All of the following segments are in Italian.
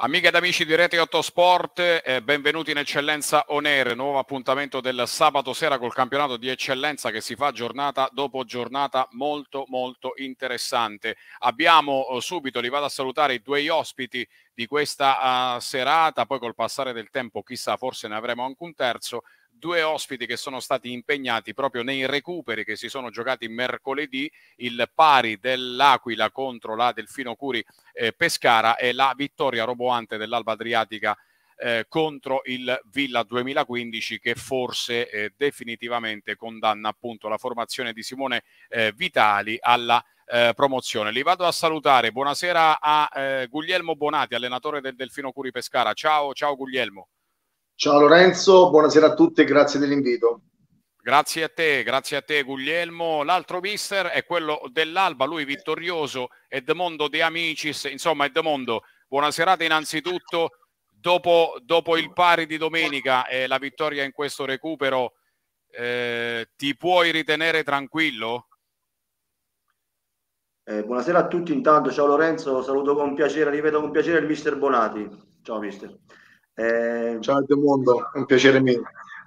Amiche ed amici di Rete 8 Sport, benvenuti in Eccellenza On Air, nuovo appuntamento del sabato sera col campionato di eccellenza che si fa giornata dopo giornata molto interessante. Abbiamo subito, li vado a salutare, i due ospiti di questa serata, poi col passare del tempo chissà, forse ne avremo anche un terzo. Due ospiti che sono stati impegnati proprio nei recuperi che si sono giocati mercoledì, il pari dell'Aquila contro la Delfino Curi Pescara e la vittoria roboante dell'Alba Adriatica contro il Villa 2015, che forse definitivamente condanna appunto la formazione di Simone Vitali alla promozione. Li vado a salutare. Buonasera a Guglielmo Bonati, allenatore del Delfino Curi Pescara. Ciao Guglielmo. Ciao Lorenzo, buonasera a tutti e grazie dell'invito. Grazie a te Guglielmo. L'altro mister è quello dell'Alba, lui vittorioso, Edmondo De Amicis. Insomma, Edmondo, buona serata innanzitutto. Dopo il pari di domenica e la vittoria in questo recupero, ti puoi ritenere tranquillo? Buonasera a tutti, intanto ciao Lorenzo, saluto con piacere, rivedo con piacere il mister Bonati. Ciao mister. Ciao Edmondo, è un piacere mio.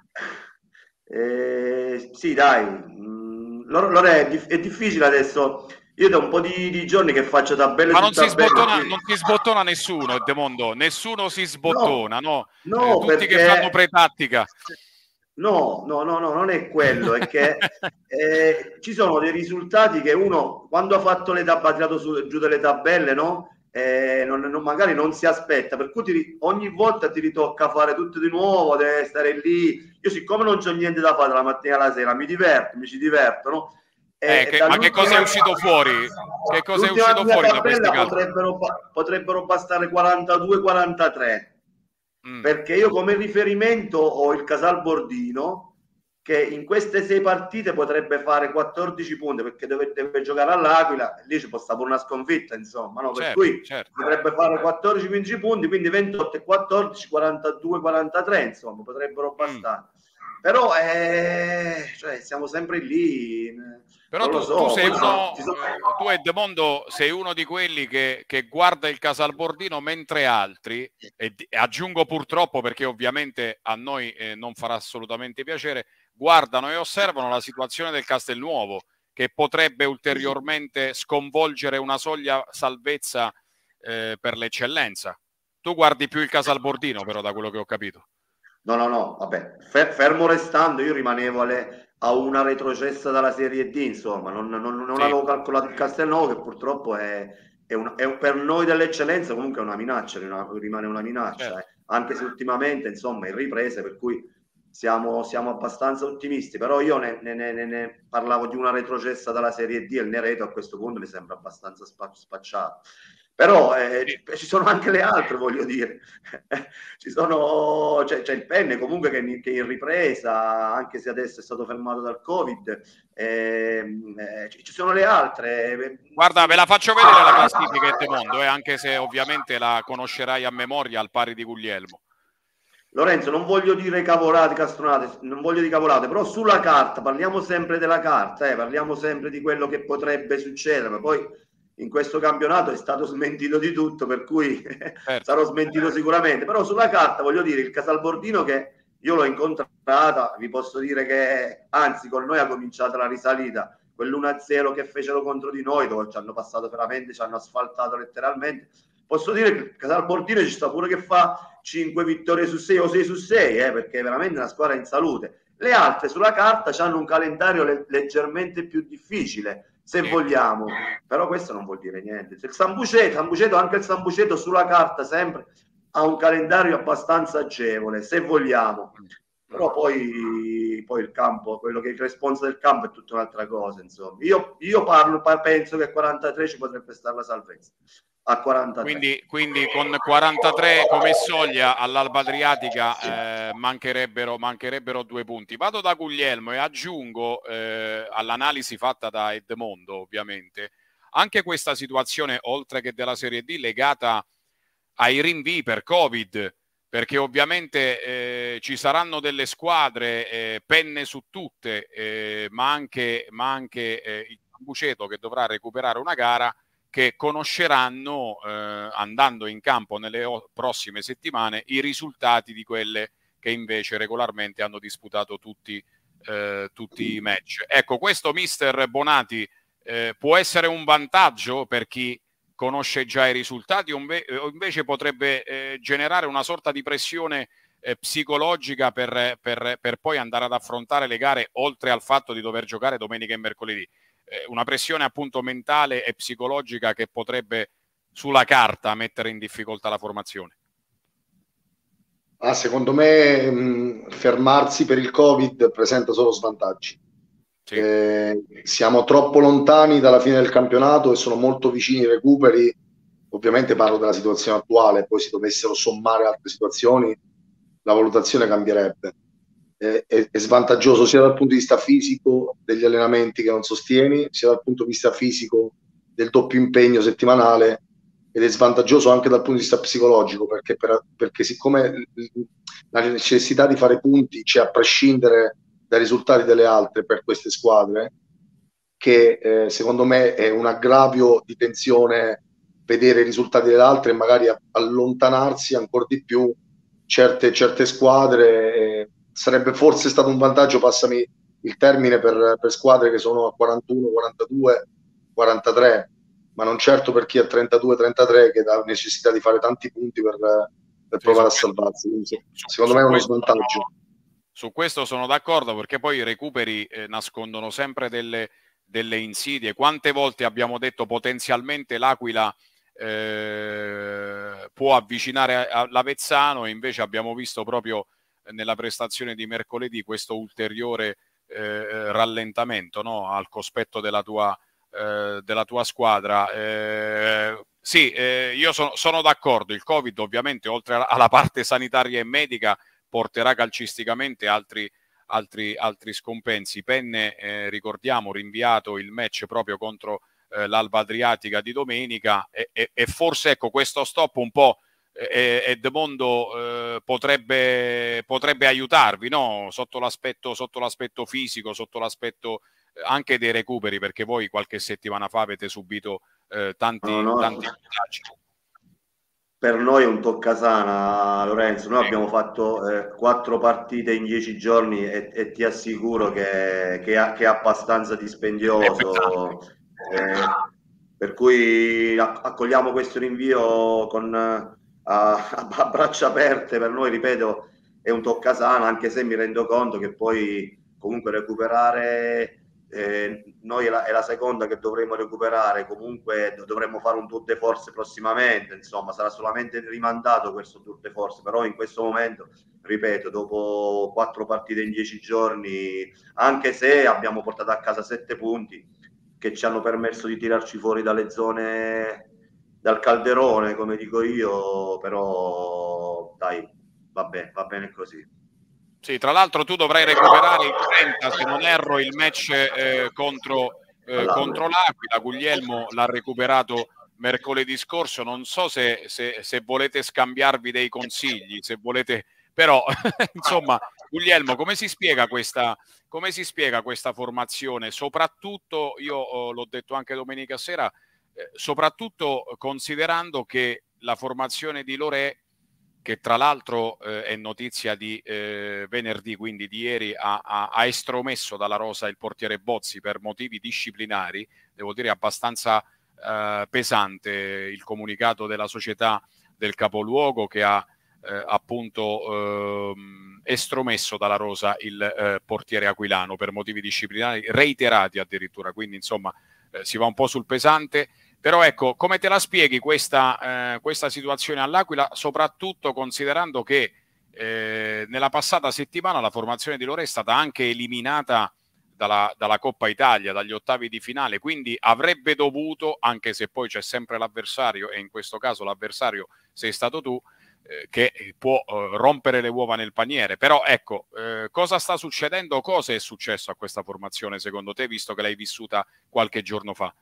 Sì, dai, Lore, è difficile adesso. Io da un po' di giorni che faccio tabelle ma su non si tabelle. sbottona nessuno, Edmondo, nessuno si sbottona, no? No, Tutti perché... che fanno pretattica. No, non è quello, è che ci sono dei risultati che uno, quando ha fatto ha tirato giù delle tabelle, no? Magari non si aspetta, per cui ogni volta ti ritocca fare tutto di nuovo, deve stare lì. Io siccome non c'ho niente da fare dalla mattina alla sera, mi ci diverto, no? Ma che cosa è uscito fuori? Che cosa è uscito fuori da questi calcoli? Potrebbero bastare 42-43. Perché io come riferimento ho il Casalbordino che in queste 6 partite potrebbe fare 14 punti perché deve giocare all'Aquila, lì ci può stare una sconfitta, insomma, no? Per cui potrebbe fare 14-15 punti, quindi 28 e 14, 42-43, insomma, potrebbero bastare. Però cioè, siamo sempre lì. Però non lo so, tu sei tu Edmondo sei uno di quelli che guarda il Casalbordino mentre altri, e aggiungo purtroppo perché ovviamente a noi non farà assolutamente piacere, guardano e osservano la situazione del Castelnuovo, che potrebbe ulteriormente sconvolgere una soglia salvezza per l'eccellenza. Tu guardi più il Casalbordino però, da quello che ho capito. No, vabbè, fermo restando, io rimanevo a una retrocessa dalla Serie D, insomma, non avevo calcolato il Castelnuovo, che purtroppo è per noi dell'eccellenza comunque è una minaccia, rimane una minaccia, anche se ultimamente, insomma, in riprese, per cui siamo abbastanza ottimisti, però io ne parlavo di una retrocessa dalla Serie D e il Nereto a questo punto mi sembra abbastanza spacciato. Però ci sono anche le altre, voglio dire. C'è il Penne comunque che in ripresa, anche se adesso è stato fermato dal Covid. Ci sono le altre. Guarda, ve la faccio vedere la classifica Edmondo, anche se ovviamente la conoscerai a memoria al pari di Guglielmo. Lorenzo, non voglio dire cavolate, castronate, non voglio dire cavolate, però sulla carta, parliamo sempre della carta, parliamo sempre di quello che potrebbe succedere, ma poi in questo campionato è stato smentito di tutto, per cui sarò smentito sicuramente, però sulla carta voglio dire il Casalbordino, che io l'ho incontrata, vi posso dire che anzi con noi ha cominciato la risalita, quell'1-0 che fecero contro di noi, dove ci hanno passato veramente, ci hanno asfaltato letteralmente. Posso dire che il Casalbordino ci sta pure che fa 5 vittorie su 6 o 6 su 6, perché è veramente una squadra in salute. Le altre sulla carta hanno un calendario leggermente più difficile, se vogliamo, però questo non vuol dire niente. Il Sambuceto, anche il Sambuceto sulla carta sempre ha un calendario abbastanza agevole, se vogliamo, però poi il campo, quello che è il responso del campo è tutta un'altra cosa, insomma. Io penso che a 43 ci potrebbe stare la salvezza. A 43. Quindi con 43 come soglia all'Alba Adriatica mancherebbero 2 punti. Vado da Guglielmo e aggiungo all'analisi fatta da Edmondo, ovviamente, anche questa situazione, oltre che della Serie D, legata ai rinvii per Covid, perché ovviamente ci saranno delle squadre, penne su tutte, ma anche il Sambuceto che dovrà recuperare una gara, che conosceranno, andando in campo nelle prossime settimane, i risultati di quelle che invece regolarmente hanno disputato tutti i match. Ecco, questo mister Bonati può essere un vantaggio per chi conosce già i risultati o invece potrebbe generare una sorta di pressione psicologica per poi andare ad affrontare le gare, oltre al fatto di dover giocare domenica e mercoledì. Una pressione appunto mentale e psicologica che potrebbe sulla carta mettere in difficoltà la formazione. Secondo me fermarsi per il Covid presenta solo svantaggi. Sì. Siamo troppo lontani dalla fine del campionato e sono molto vicini i recuperi. Ovviamente parlo della situazione attuale, poi se dovessero sommare altre situazioni la valutazione cambierebbe. È svantaggioso sia dal punto di vista fisico degli allenamenti che non sostieni, sia dal punto di vista fisico del doppio impegno settimanale, ed è svantaggioso anche dal punto di vista psicologico, perché siccome la necessità di fare punti c'è a prescindere dai risultati delle altre per queste squadre, che secondo me è un aggravio di tensione vedere i risultati delle altre e magari allontanarsi ancora di più certe squadre. Sarebbe forse stato un vantaggio, passami il termine, per squadre che sono a 41, 42, 43, ma non certo per chi ha 32, 33 che ha necessità di fare tanti punti per provare a salvarsi. Quindi, secondo me è uno svantaggio. Su questo sono d'accordo, perché poi i recuperi nascondono sempre delle insidie. Quante volte abbiamo detto potenzialmente l'Aquila può avvicinare l'Avezzano, e invece abbiamo visto proprio nella prestazione di mercoledì questo ulteriore rallentamento, no? Al cospetto della tua squadra. Sì, io sono d'accordo. Il Covid ovviamente, oltre alla parte sanitaria e medica, porterà calcisticamente altri scompensi. Penne, ricordiamo, rinviato il match proprio contro l'Alba Adriatica di domenica, e forse, ecco, questo stop un po' Edmondo potrebbe aiutarvi, no? Sotto l'aspetto fisico, sotto l'aspetto anche dei recuperi, perché voi qualche settimana fa avete subito tanti vantaggi. Per noi è un toccasana, Lorenzo. Noi abbiamo fatto 4 partite in 10 giorni e ti assicuro che è abbastanza dispendioso. Per cui accogliamo questo rinvio a braccia aperte. Per noi, ripeto, è un toccasana, anche se mi rendo conto che poi comunque recuperare... noi è la seconda che dovremo recuperare, comunque dovremmo fare un tour de force prossimamente, insomma sarà solamente rimandato questo tour de force, però in questo momento, ripeto, dopo 4 partite in 10 giorni, anche se abbiamo portato a casa 7 punti che ci hanno permesso di tirarci fuori dalle zone, dal calderone, come dico io, però dai, va bene così. Sì, tra l'altro tu dovrai recuperare il 30, se non erro, il match contro l'Aquila. Guglielmo l'ha recuperato mercoledì scorso. Non so se volete scambiarvi dei consigli, se volete, però insomma, Guglielmo, come si spiega questa formazione? Soprattutto, io l'ho detto anche domenica sera, soprattutto considerando che la formazione di Lorè, che tra l'altro è notizia di venerdì, quindi di ieri, ha estromesso dalla rosa il portiere Bozzi per motivi disciplinari. Devo dire abbastanza pesante il comunicato della società del capoluogo, che ha appunto estromesso dalla rosa il portiere aquilano per motivi disciplinari reiterati addirittura, quindi insomma si va un po' sul pesante. Però ecco, come te la spieghi questa situazione all'Aquila, soprattutto considerando che nella passata settimana la formazione di Lorè è stata anche eliminata dalla Coppa Italia, dagli ottavi di finale, quindi avrebbe dovuto, anche se poi c'è sempre l'avversario, e in questo caso l'avversario sei stato tu, che può rompere le uova nel paniere. Però ecco, cosa sta succedendo? Cosa è successo a questa formazione secondo te, visto che l'hai vissuta qualche giorno fa?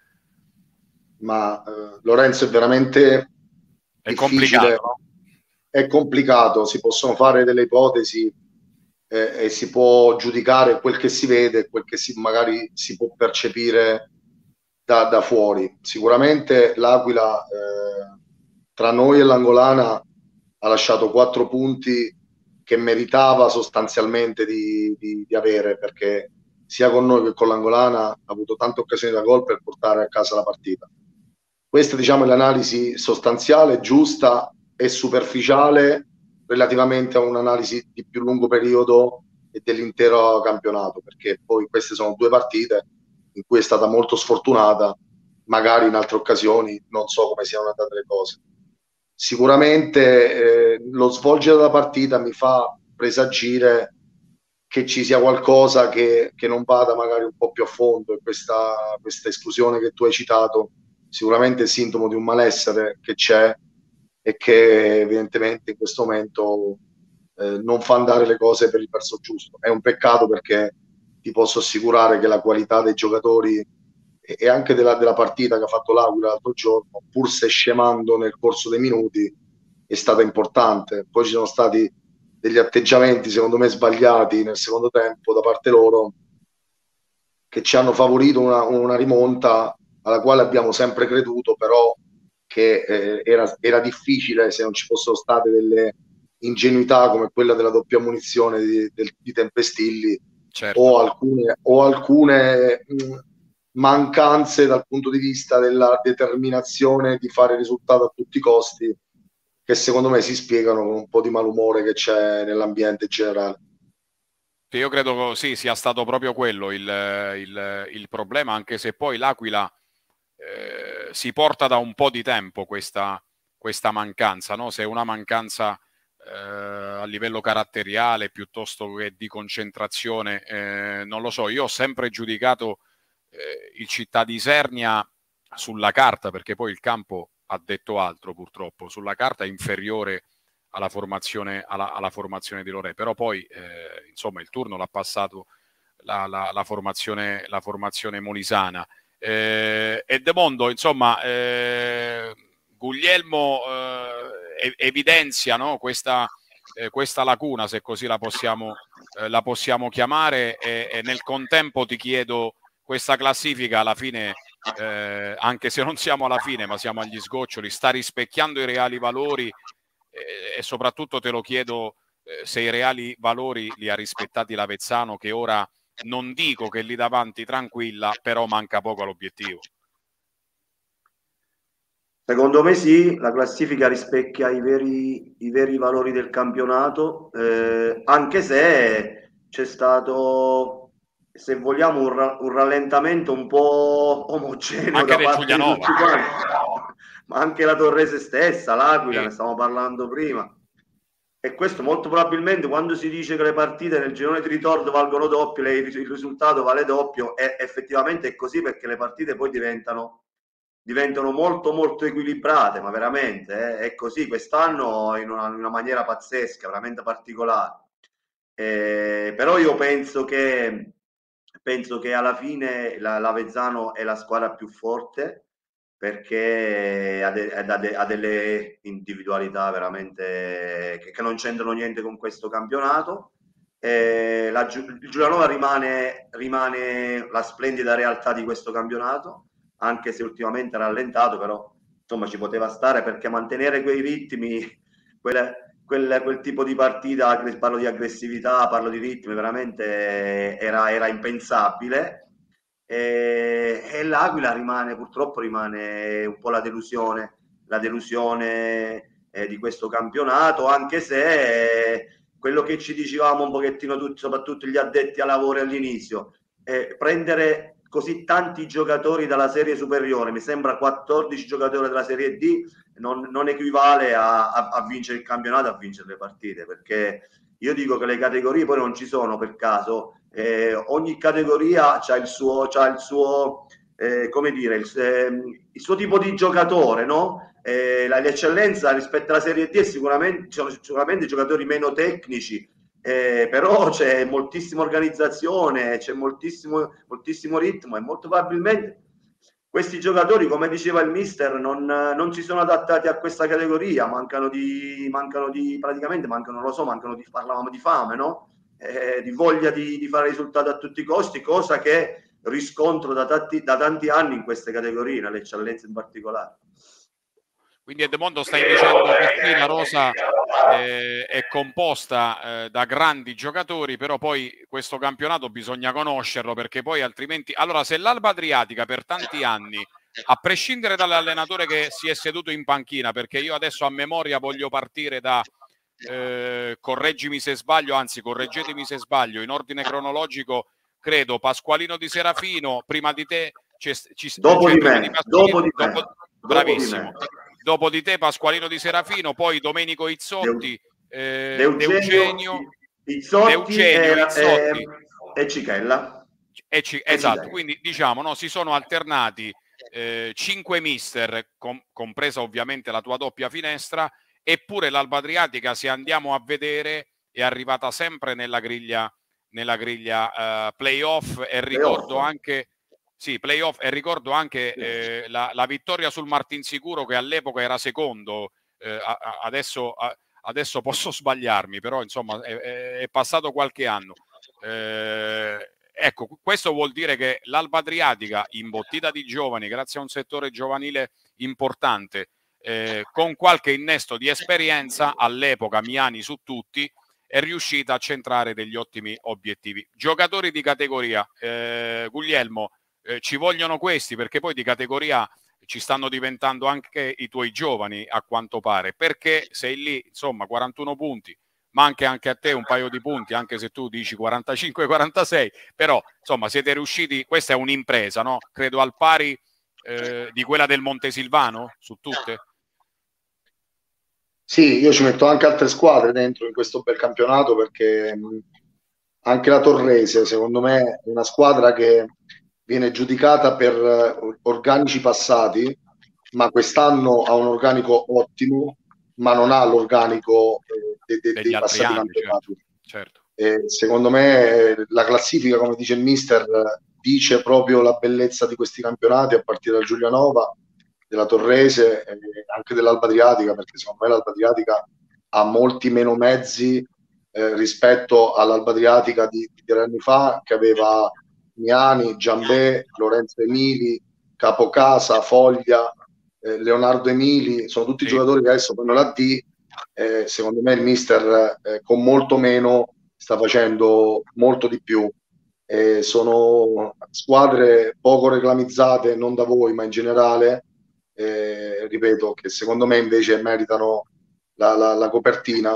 Ma Lorenzo, è veramente difficile, è complicato, si possono fare delle ipotesi e si può giudicare quel che si vede, quel che magari si può percepire da fuori. Sicuramente l'Aquila tra noi e l'Angolana ha lasciato 4 punti che meritava sostanzialmente di avere, perché sia con noi che con l'Angolana ha avuto tante occasioni da gol per portare a casa la partita. Questa, diciamo, è l'analisi sostanziale, giusta e superficiale relativamente a un'analisi di più lungo periodo e dell'intero campionato, perché poi queste sono 2 partite in cui è stata molto sfortunata, magari in altre occasioni non so come siano andate le cose. Sicuramente lo svolgere della partita mi fa presagire che ci sia qualcosa che non vada magari un po' più a fondo, e questa esclusione che tu hai citato sicuramente è sintomo di un malessere che c'è e che evidentemente in questo momento non fa andare le cose per il verso giusto. È un peccato, perché ti posso assicurare che la qualità dei giocatori e anche della partita che ha fatto l'Aquila l'altro giorno, pur se scemando nel corso dei minuti, è stata importante. Poi ci sono stati degli atteggiamenti secondo me sbagliati nel secondo tempo da parte loro, che ci hanno favorito una rimonta alla quale abbiamo sempre creduto, però che era difficile se non ci fossero state delle ingenuità come quella della doppia munizione di Tempestilli, certo, o alcune mancanze dal punto di vista della determinazione di fare risultato a tutti i costi, che secondo me si spiegano con un po' di malumore che c'è nell'ambiente generale. io credo sì, sia stato proprio quello il problema, anche se poi l'Aquila si porta da un po' di tempo questa mancanza, no? Se è una mancanza a livello caratteriale piuttosto che di concentrazione, non lo so. Io ho sempre giudicato il Città di Isernia sulla carta, perché poi il campo ha detto altro purtroppo, sulla carta è inferiore alla formazione di Lorè, però poi insomma il turno l'ha passato la formazione molisana. E De Mondo, insomma, Guglielmo evidenzia, no, questa lacuna, se così la possiamo chiamare, e nel contempo ti chiedo, questa classifica alla fine, anche se non siamo alla fine ma siamo agli sgoccioli, sta rispecchiando i reali valori, e soprattutto te lo chiedo se i reali valori li ha rispettati l'Avezzano, che ora non dico che lì davanti tranquilla, però manca poco all'obiettivo. Secondo me sì, la classifica rispecchia i veri valori del campionato, anche se c'è stato, se vogliamo, un rallentamento un po' omogeneo anche da del parte di Giulianova, tutti quanti, ma anche la Torrese stessa, l'Aquila, sì. ne stavamo parlando prima. E questo molto probabilmente, quando si dice che le partite nel girone di ritorno valgono doppio, il risultato vale doppio, effettivamente è così, perché le partite poi diventano molto molto equilibrate, ma veramente è così quest'anno in una maniera pazzesca, veramente particolare. Però io penso che alla fine l'Avezzano è la squadra più forte, perché ha delle individualità veramente che non c'entrano niente con questo campionato. Il Giulianova rimane la splendida realtà di questo campionato, anche se ultimamente ha rallentato, però insomma ci poteva stare, perché mantenere quei ritmi, quel tipo di partita, parlo di aggressività, parlo di ritmi, veramente era impensabile. E l'Aquila purtroppo rimane un po' la delusione di questo campionato, anche se quello che ci dicevamo un pochettino tutti, soprattutto gli addetti ai lavori all'inizio, prendere così tanti giocatori dalla serie superiore, mi sembra 14 giocatori della serie D, non equivale a vincere il campionato, a vincere le partite, perché io dico che le categorie poi non ci sono per caso, ogni categoria ha il suo come dire, il suo tipo di giocatore, no? L'eccellenza rispetto alla Serie D sicuramente ci sono sicuramente giocatori meno tecnici, però c'è moltissima organizzazione, c'è moltissimo ritmo, e molto probabilmente questi giocatori, come diceva il mister, non si sono adattati a questa categoria, mancano di praticamente, mancano di, parlavamo di fame, no? Di voglia di fare risultato a tutti i costi, cosa che riscontro da tanti anni in queste categorie, nell'eccellenza in particolare. Quindi Edmondo stai dicendo che sì, la rosa è composta da grandi giocatori, però poi questo campionato bisogna conoscerlo, perché poi altrimenti... Allora, se l'Alba Adriatica per tanti anni, a prescindere dall'allenatore che si è seduto in panchina, perché io adesso a memoria voglio partire da, correggimi se sbaglio, anzi correggetemi se sbaglio, in ordine cronologico, credo Pasqualino Di Serafino, prima di te dopo di prima me, di Pasqualino, bravissimo. Dopo di te Pasqualino Di Serafino, poi Domenico Izzotti, Eugenio Izzotti e Cichella. Esatto, quindi diciamo, no, si sono alternati 5 mister, compresa ovviamente la tua doppia finestra, eppure l'Alba Adriatica, se andiamo a vedere, è arrivata sempre nella griglia playoff, e ricordo anche... Sì, playoff, e ricordo anche la vittoria sul Martinsicuro, che all'epoca era secondo, adesso posso sbagliarmi, però insomma è passato qualche anno. Ecco, questo vuol dire che l'Alba Adriatica, imbottita di giovani, grazie a un settore giovanile importante, con qualche innesto di esperienza, all'epoca Miani su tutti, è riuscita a centrare degli ottimi obiettivi. Giocatori di categoria, Guglielmo, ci vogliono questi, perché poi di categoria ci stanno diventando anche i tuoi giovani, a quanto pare, perché sei lì, insomma, 41 punti, manca anche a te un paio di punti, anche se tu dici 45-46, però insomma siete riusciti, questa è un'impresa, no? Credo al pari di quella del Montesilvano su tutte. Sì, io ci metto anche altre squadre dentro in questo bel campionato, perché anche la Torrese, secondo me, è una squadra che viene giudicata per organici passati, ma quest'anno ha un organico ottimo, ma non ha l'organico dei passati anni, campionati. Certo. Secondo me la classifica, come dice il mister, dice proprio la bellezza di questi campionati, a partire da Giulianova, della Torrese e anche dell'Alba Adriatica, perché secondo me l'Alba Adriatica ha molti meno mezzi rispetto all'Alba Adriatica di 3 anni fa, che aveva Miani, Giambè, Lorenzo Emili, Capocasa, Foglia, Leonardo Emili, sono tutti giocatori che adesso fanno la D. Secondo me il mister con molto meno sta facendo molto di più. Sono squadre poco reclamizzate, non da voi ma in generale, ripeto, che secondo me invece meritano la copertina.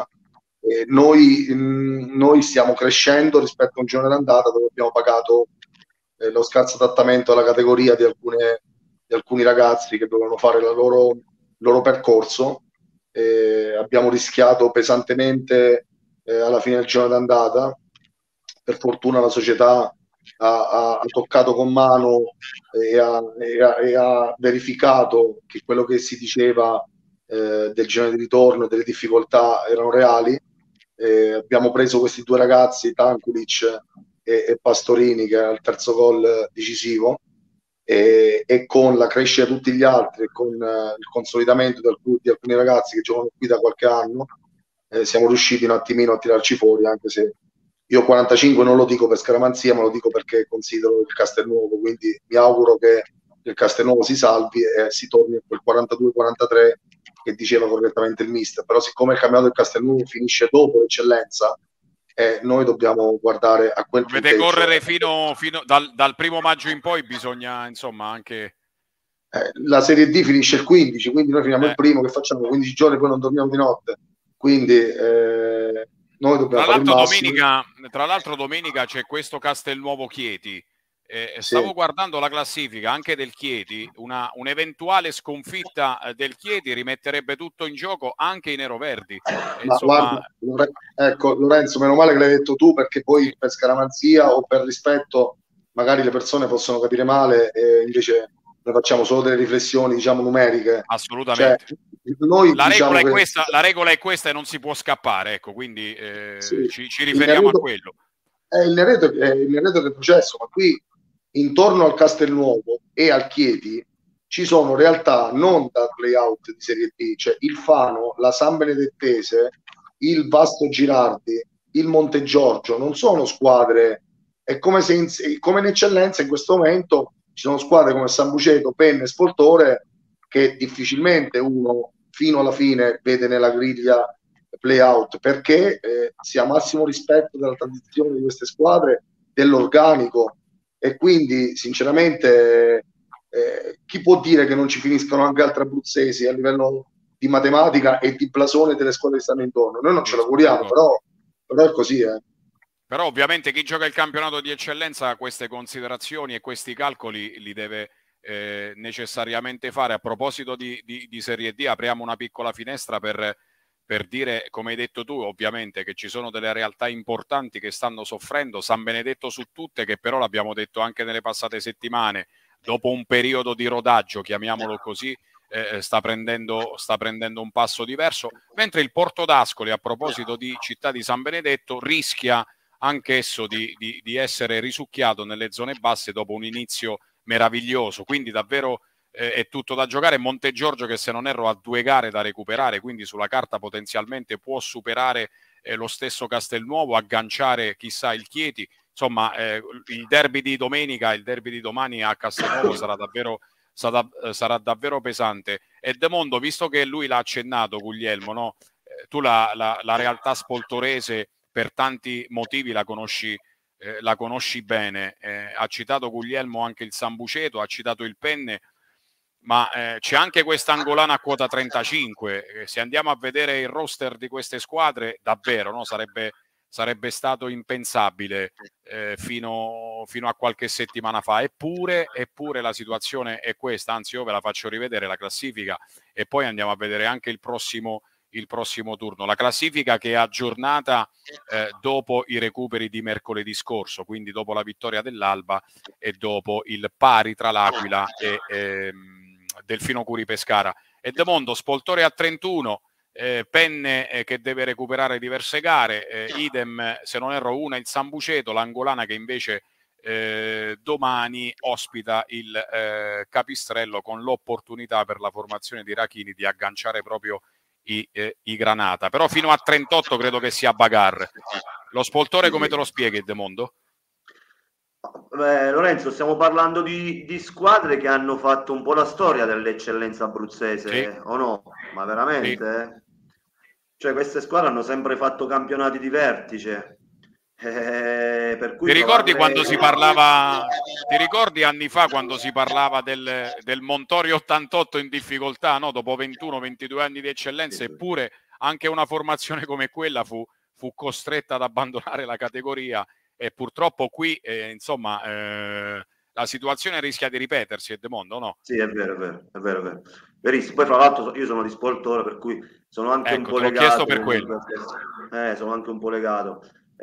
Noi stiamo crescendo rispetto a un giorno d'andata dove abbiamo pagato lo scarso adattamento alla categoria di alcuni ragazzi che dovevano fare il loro percorso. Abbiamo rischiato pesantemente alla fine del giorno d'andata. Per fortuna la società ha toccato con mano e ha verificato che quello che si diceva del girone di ritorno e delle difficoltà erano reali. Abbiamo preso questi 2 ragazzi, Tankulic e Pastorini, che era il terzo gol decisivo, e con la crescita di tutti gli altri e con il consolidamento di alcuni ragazzi che giocano qui da qualche anno, siamo riusciti un attimino a tirarci fuori, anche se io 45 non lo dico per scaramanzia, ma lo dico perché considero il Castelnuovo, quindi mi auguro che il Castelnuovo si salvi e si torni a quel 42-43 che diceva correttamente il mister. Però siccome il campionato del Castelnuovo finisce dopo l'eccellenza, noi dobbiamo guardare a quel punteggio. Dovete correre fino dal 1° maggio in poi, bisogna insomma anche... la Serie D finisce il 15, quindi noi finiamo il primo, che facciamo 15 giorni, poi non dormiamo di notte, quindi noi dobbiamo fare il massimo. Tra l'altro domenica c'è questo Castelnuovo Chieti. Stavo guardando la classifica anche del Chieti, un'eventuale sconfitta del Chieti rimetterebbe tutto in gioco, anche i neroverdi. Insomma... Guarda, ecco Lorenzo, meno male che l'hai detto tu, perché poi per scaramanzia o per rispetto magari le persone possono capire male, e invece noi facciamo solo delle riflessioni, diciamo, numeriche. Assolutamente. Cioè, noi, la regola è questa e non si può scappare, ecco, quindi ci riferiamo a quello. Il Neredo è il processo, ma qui intorno al Castelnuovo e al Chieti ci sono realtà non da playout di Serie B, cioè il Fano, la San Benedettese, il Vasto Girardi, il Montegiorgio, non sono squadre è come se come in eccellenza in questo momento ci sono squadre come San Buceto, Penne e Spoltore che difficilmente uno fino alla fine vede nella griglia play-out, perché si ha massimo rispetto della tradizione di queste squadre, dell'organico, e quindi sinceramente chi può dire che non ci finiscano anche altri abruzzesi a livello di matematica e di blasone delle squadre che stanno intorno? Noi non ce l'auguriamo, però è così. Però ovviamente chi gioca il campionato di eccellenza queste considerazioni e questi calcoli li deve necessariamente fare. A proposito di Serie D, apriamo una piccola finestra per dire, come hai detto tu, ovviamente che ci sono delle realtà importanti che stanno soffrendo, San Benedetto su tutte, che però l'abbiamo detto anche nelle passate settimane, dopo un periodo di rodaggio, chiamiamolo così, sta prendendo un passo diverso, mentre il Porto d'Ascoli, a proposito di città di San Benedetto, rischia anch'esso di essere risucchiato nelle zone basse dopo un inizio meraviglioso, quindi davvero è tutto da giocare. Montegiorgio, che se non erro ha 2 gare da recuperare, quindi sulla carta potenzialmente può superare lo stesso Castelnuovo, agganciare chissà il Chieti, insomma il derby di domenica, il derby di domani a Castelnuovo sarà davvero pesante. E De Mondo, visto che lui l'ha accennato, Guglielmo, no? Tu la realtà spoltorese per tanti motivi la conosci bene, ha citato Guglielmo anche il San Buceto, ha citato il Penne, ma c'è anche questa angolana a quota 35, se andiamo a vedere il roster di queste squadre davvero, no? sarebbe stato impensabile fino a qualche settimana fa, eppure la situazione è questa. Anzi, io ve la faccio rivedere la classifica e poi andiamo a vedere anche il prossimo turno. La classifica che è aggiornata dopo i recuperi di mercoledì scorso, quindi dopo la vittoria dell'Alba e dopo il pari tra l'Aquila e Delfino Curi Pescara. E De Mondo, Spoltore a 31, Penne che deve recuperare diverse gare, idem, se non erro, una il San Buceto, l'Angolana che invece domani ospita il Capistrello, con l'opportunità per la formazione di Rachini di agganciare proprio i Granata. Però fino a 38 credo che sia bagarre. Lo Spoltore come te lo spieghi, De Mondo? Lorenzo, stiamo parlando di squadre che hanno fatto un po' la storia dell'eccellenza abruzzese, sì. o no? Ma veramente? Sì. Cioè, queste squadre hanno sempre fatto campionati di vertice. Per cui ti ricordi quando si parlava, ti ricordi anni fa quando si parlava del Montorio 88 in difficoltà, no? Dopo 21-22 anni di eccellenza, eppure anche una formazione come quella fu costretta ad abbandonare la categoria, e purtroppo qui insomma la situazione rischia di ripetersi, Edmondo, no? Sì, è vero, è vero, è vero, è vero. Verissimo. Poi fra l'altro io sono di Spoltore, per cui sono anche un po' legato. Per quello. Sono anche un po' legato.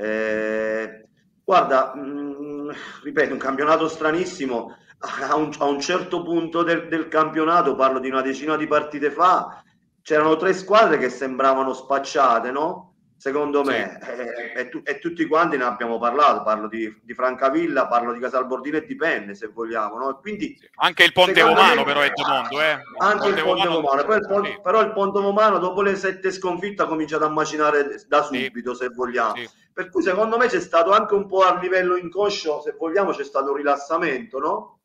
Guarda, ripeto, un campionato stranissimo. A un certo punto del campionato, parlo di una decina di partite fa, c'erano 3 squadre che sembravano spacciate, no? Secondo me, sì. E tutti quanti ne abbiamo parlato. Parlo di Francavilla, parlo di Casalbordino e di Penne, se vogliamo, no? Quindi, sì. Anche il Ponte Vomano, però, è Edmondo, anche il Ponte Vomano. Però il Ponte Vomano, dopo le 7 sconfitte, ha cominciato a macinare da subito, se vogliamo. Sì. Per cui, secondo me, c'è stato anche un po' a livello inconscio, se vogliamo, c'è stato un rilassamento, no?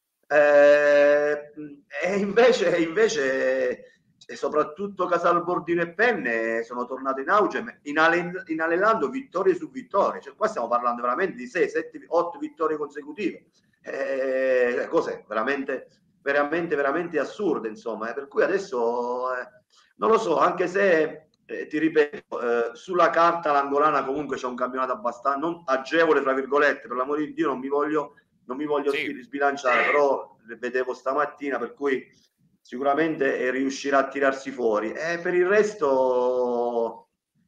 E invece soprattutto Casalbordino e Penne sono tornati in auge, inanellando vittorie su vittorie. Cioè, qua stiamo parlando veramente di 6, 7, 8 vittorie consecutive. Cose veramente assurde, insomma. Per cui adesso non lo so, anche se ti ripeto, sulla carta l'Angolana comunque c'è un campionato abbastanza non agevole, fra virgolette, per l'amore di Dio non mi voglio sbilanciare, però vedevo stamattina, per cui sicuramente riuscirà a tirarsi fuori. E per il resto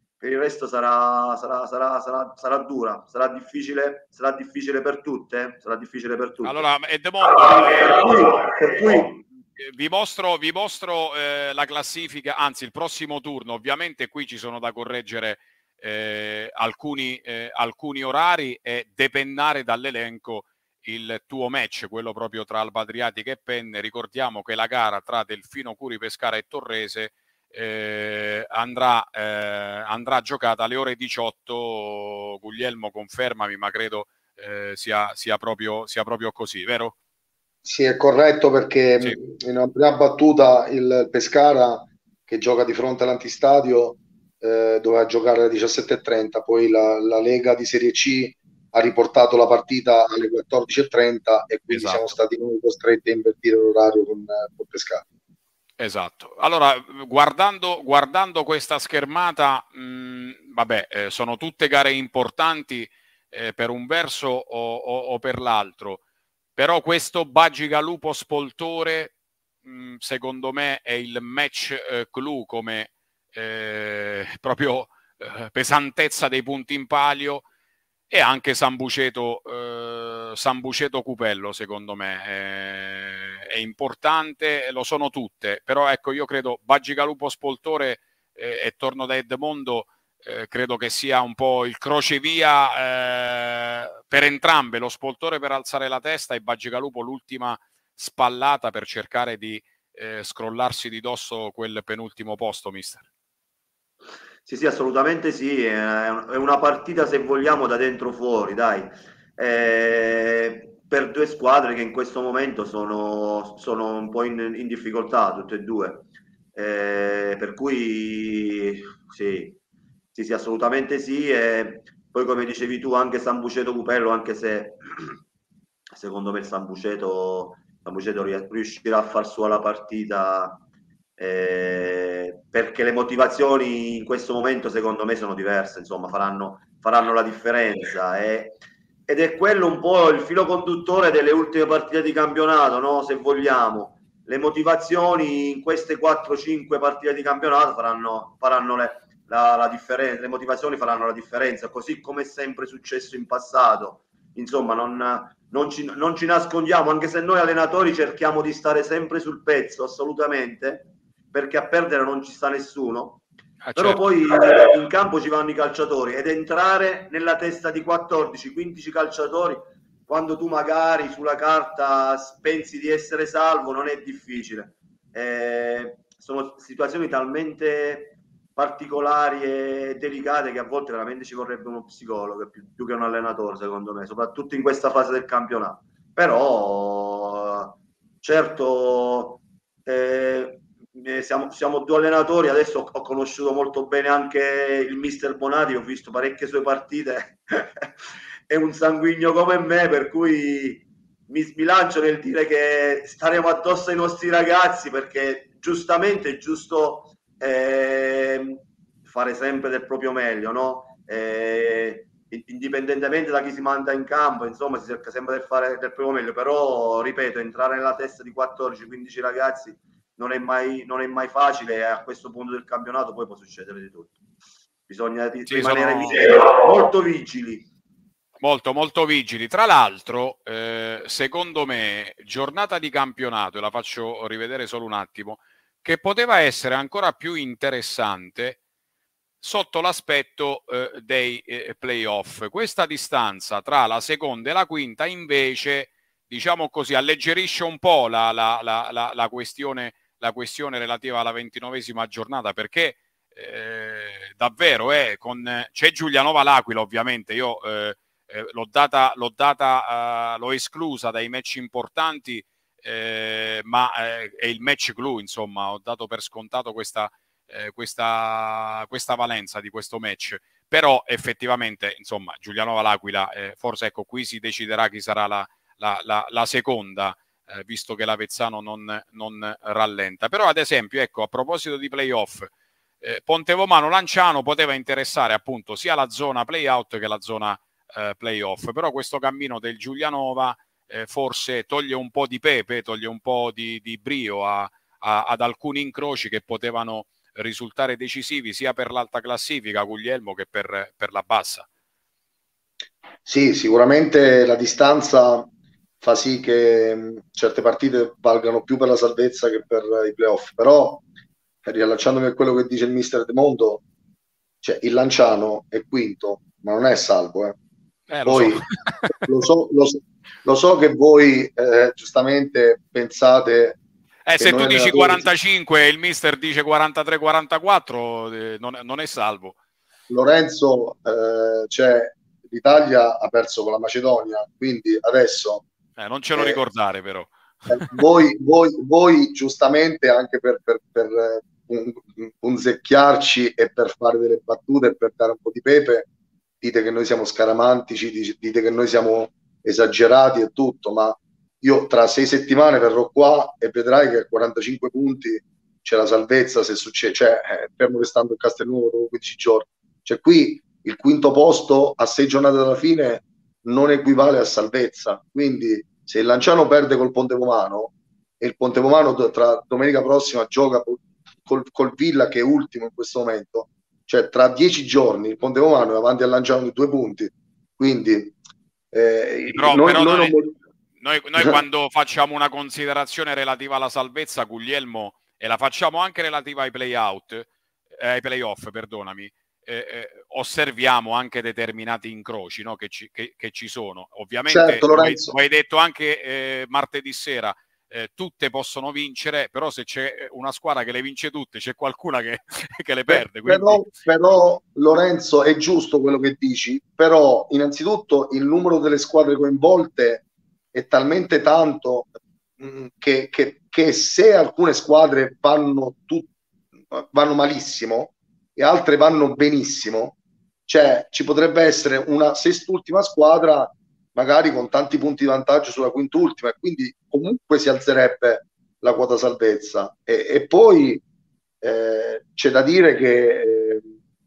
sarà dura, sarà difficile per tutte. Allora, Edmondo, per cui vi mostro la classifica, anzi il prossimo turno. Ovviamente qui ci sono da correggere alcuni orari e depennare dall'elenco il tuo match, quello proprio tra Alba Adriatica e Penne. Ricordiamo che la gara tra Delfino Curi Pescara e Torrese andrà giocata alle ore 18. Guglielmo, confermami, ma credo sia proprio così, vero? Sì, è corretto, perché Sì. in una prima battuta il Pescara, che gioca di fronte all'Antistadio, doveva giocare alle 17:30, poi la Lega di Serie C ha riportato la partita alle 14:30 e quindi siamo Esatto. stati noi costretti a invertire l'orario con Pescara. Esatto. Allora, guardando questa schermata, vabbè, sono tutte gare importanti per un verso o per l'altro, però questo Bagigalupo Spoltore, secondo me, è il match clou, come proprio pesantezza dei punti in palio, e anche Sambuceto Cupello, secondo me è importante, lo sono tutte, però ecco, io credo Bagigalupo Spoltore e torno da Edmondo, credo che sia un po' il crocevia per entrambe, lo Spoltore per alzare la testa e Bagigalupo l'ultima spallata per cercare di scrollarsi di dosso quel penultimo posto, mister. Sì, assolutamente sì, è una partita, se vogliamo, da dentro fuori, dai. Per due squadre che in questo momento sono un po' in difficoltà, tutte e due. Per cui sì, assolutamente sì. E poi, come dicevi tu, anche Sambuceto Cupello, anche se secondo me il Sambuceto riuscirà a far sua la partita, perché le motivazioni in questo momento secondo me sono diverse, insomma faranno la differenza, ed è quello un po' il filo conduttore delle ultime partite di campionato, no? Se vogliamo, le motivazioni in queste 4-5 partite di campionato faranno la differenza, le motivazioni faranno la differenza, così come è sempre successo in passato. Insomma, non ci nascondiamo, anche se noi allenatori cerchiamo di stare sempre sul pezzo, assolutamente, perché a perdere non ci sta nessuno. Però Certo. poi in campo ci vanno i calciatori, ed entrare nella testa di 14-15 calciatori quando tu magari sulla carta pensi di essere salvo non è difficile. Sono situazioni talmente particolari e delicate che a volte veramente ci vorrebbe uno psicologo più che un allenatore, secondo me, soprattutto in questa fase del campionato. Però certo, siamo due allenatori. Adesso ho conosciuto molto bene anche il mister Bonati, ho visto parecchie sue partite è un sanguigno come me, per cui mi sbilancio nel dire che staremo addosso ai nostri ragazzi, perché giustamente è giusto fare sempre del proprio meglio, no? Indipendentemente da chi si manda in campo, insomma, si cerca sempre di fare del proprio meglio, però ripeto, entrare nella testa di 14-15 ragazzi non è mai facile, e a questo punto del campionato poi può succedere di tutto. Bisogna rimanere molto vigili. Molto vigili. Tra l'altro, secondo me, giornata di campionato, e la faccio rivedere solo un attimo, che poteva essere ancora più interessante sotto l'aspetto dei playoff. Questa distanza tra la seconda e la quinta, invece, diciamo così, alleggerisce un po' la questione relativa alla 29esima giornata, perché davvero c'è Giulianova l'Aquila, ovviamente. Io l'ho esclusa dai match importanti, ma è il match clou, insomma. Ho dato per scontato questa valenza di questo match, però effettivamente, insomma, Giulianova l'Aquila, forse ecco, qui si deciderà chi sarà la seconda, visto che l'Avezzano non rallenta. Però, ad esempio, ecco, a proposito di playoff, Pontevomano Lanciano poteva interessare appunto sia la zona playout che la zona playoff, però questo cammino del Giulianova forse toglie un po' di pepe, toglie un po' di brio ad alcuni incroci che potevano risultare decisivi sia per l'alta classifica, Guglielmo, che per la bassa. Sì, sicuramente la distanza fa sì che certe partite valgano più per la salvezza che per i playoff, però riallacciandomi a quello che dice il mister De Mondo, cioè il Lanciano è quinto, ma non è salvo. Poi lo so che voi giustamente pensate che Se tu noi dici allenatori, 45 e il mister dice 43-44, non è salvo. Lorenzo, c'è l'Italia ha perso con la Macedonia, quindi adesso non ce lo ricordare però. Voi giustamente anche per punzecchiarci e per fare delle battute e per dare un po' di pepe, dite che noi siamo scaramantici, dite che noi siamo esagerati e tutto, ma io tra 6 settimane verrò qua e vedrai che a 45 punti c'è la salvezza se succede, cioè fermo restando il Castelnuovo dopo 15 giorni. Cioè qui il quinto posto a 6 giornate dalla fine non equivale a salvezza, quindi se il Lanciano perde col Pontevomano e il Pontevomano tra domenica prossima gioca col Villa che è ultimo in questo momento, cioè tra 10 giorni il Pontevomano è avanti al Lanciano di 2 punti, quindi noi quando facciamo una considerazione relativa alla salvezza, Guglielmo, e la facciamo anche relativa ai playoff, perdonami, osserviamo anche determinati incroci, no, che ci sono. Ovviamente, certo, Lorenzo. Lo hai detto anche martedì sera, tutte possono vincere, però se c'è una squadra che le vince tutte, c'è qualcuna che le perde. Quindi... Però Lorenzo, è giusto quello che dici, però innanzitutto il numero delle squadre coinvolte è talmente tanto che se alcune squadre vanno malissimo e altre vanno benissimo, cioè ci potrebbe essere una sest'ultima squadra magari con tanti punti di vantaggio sulla quint'ultima e quindi comunque si alzerebbe la quota salvezza e poi c'è da dire che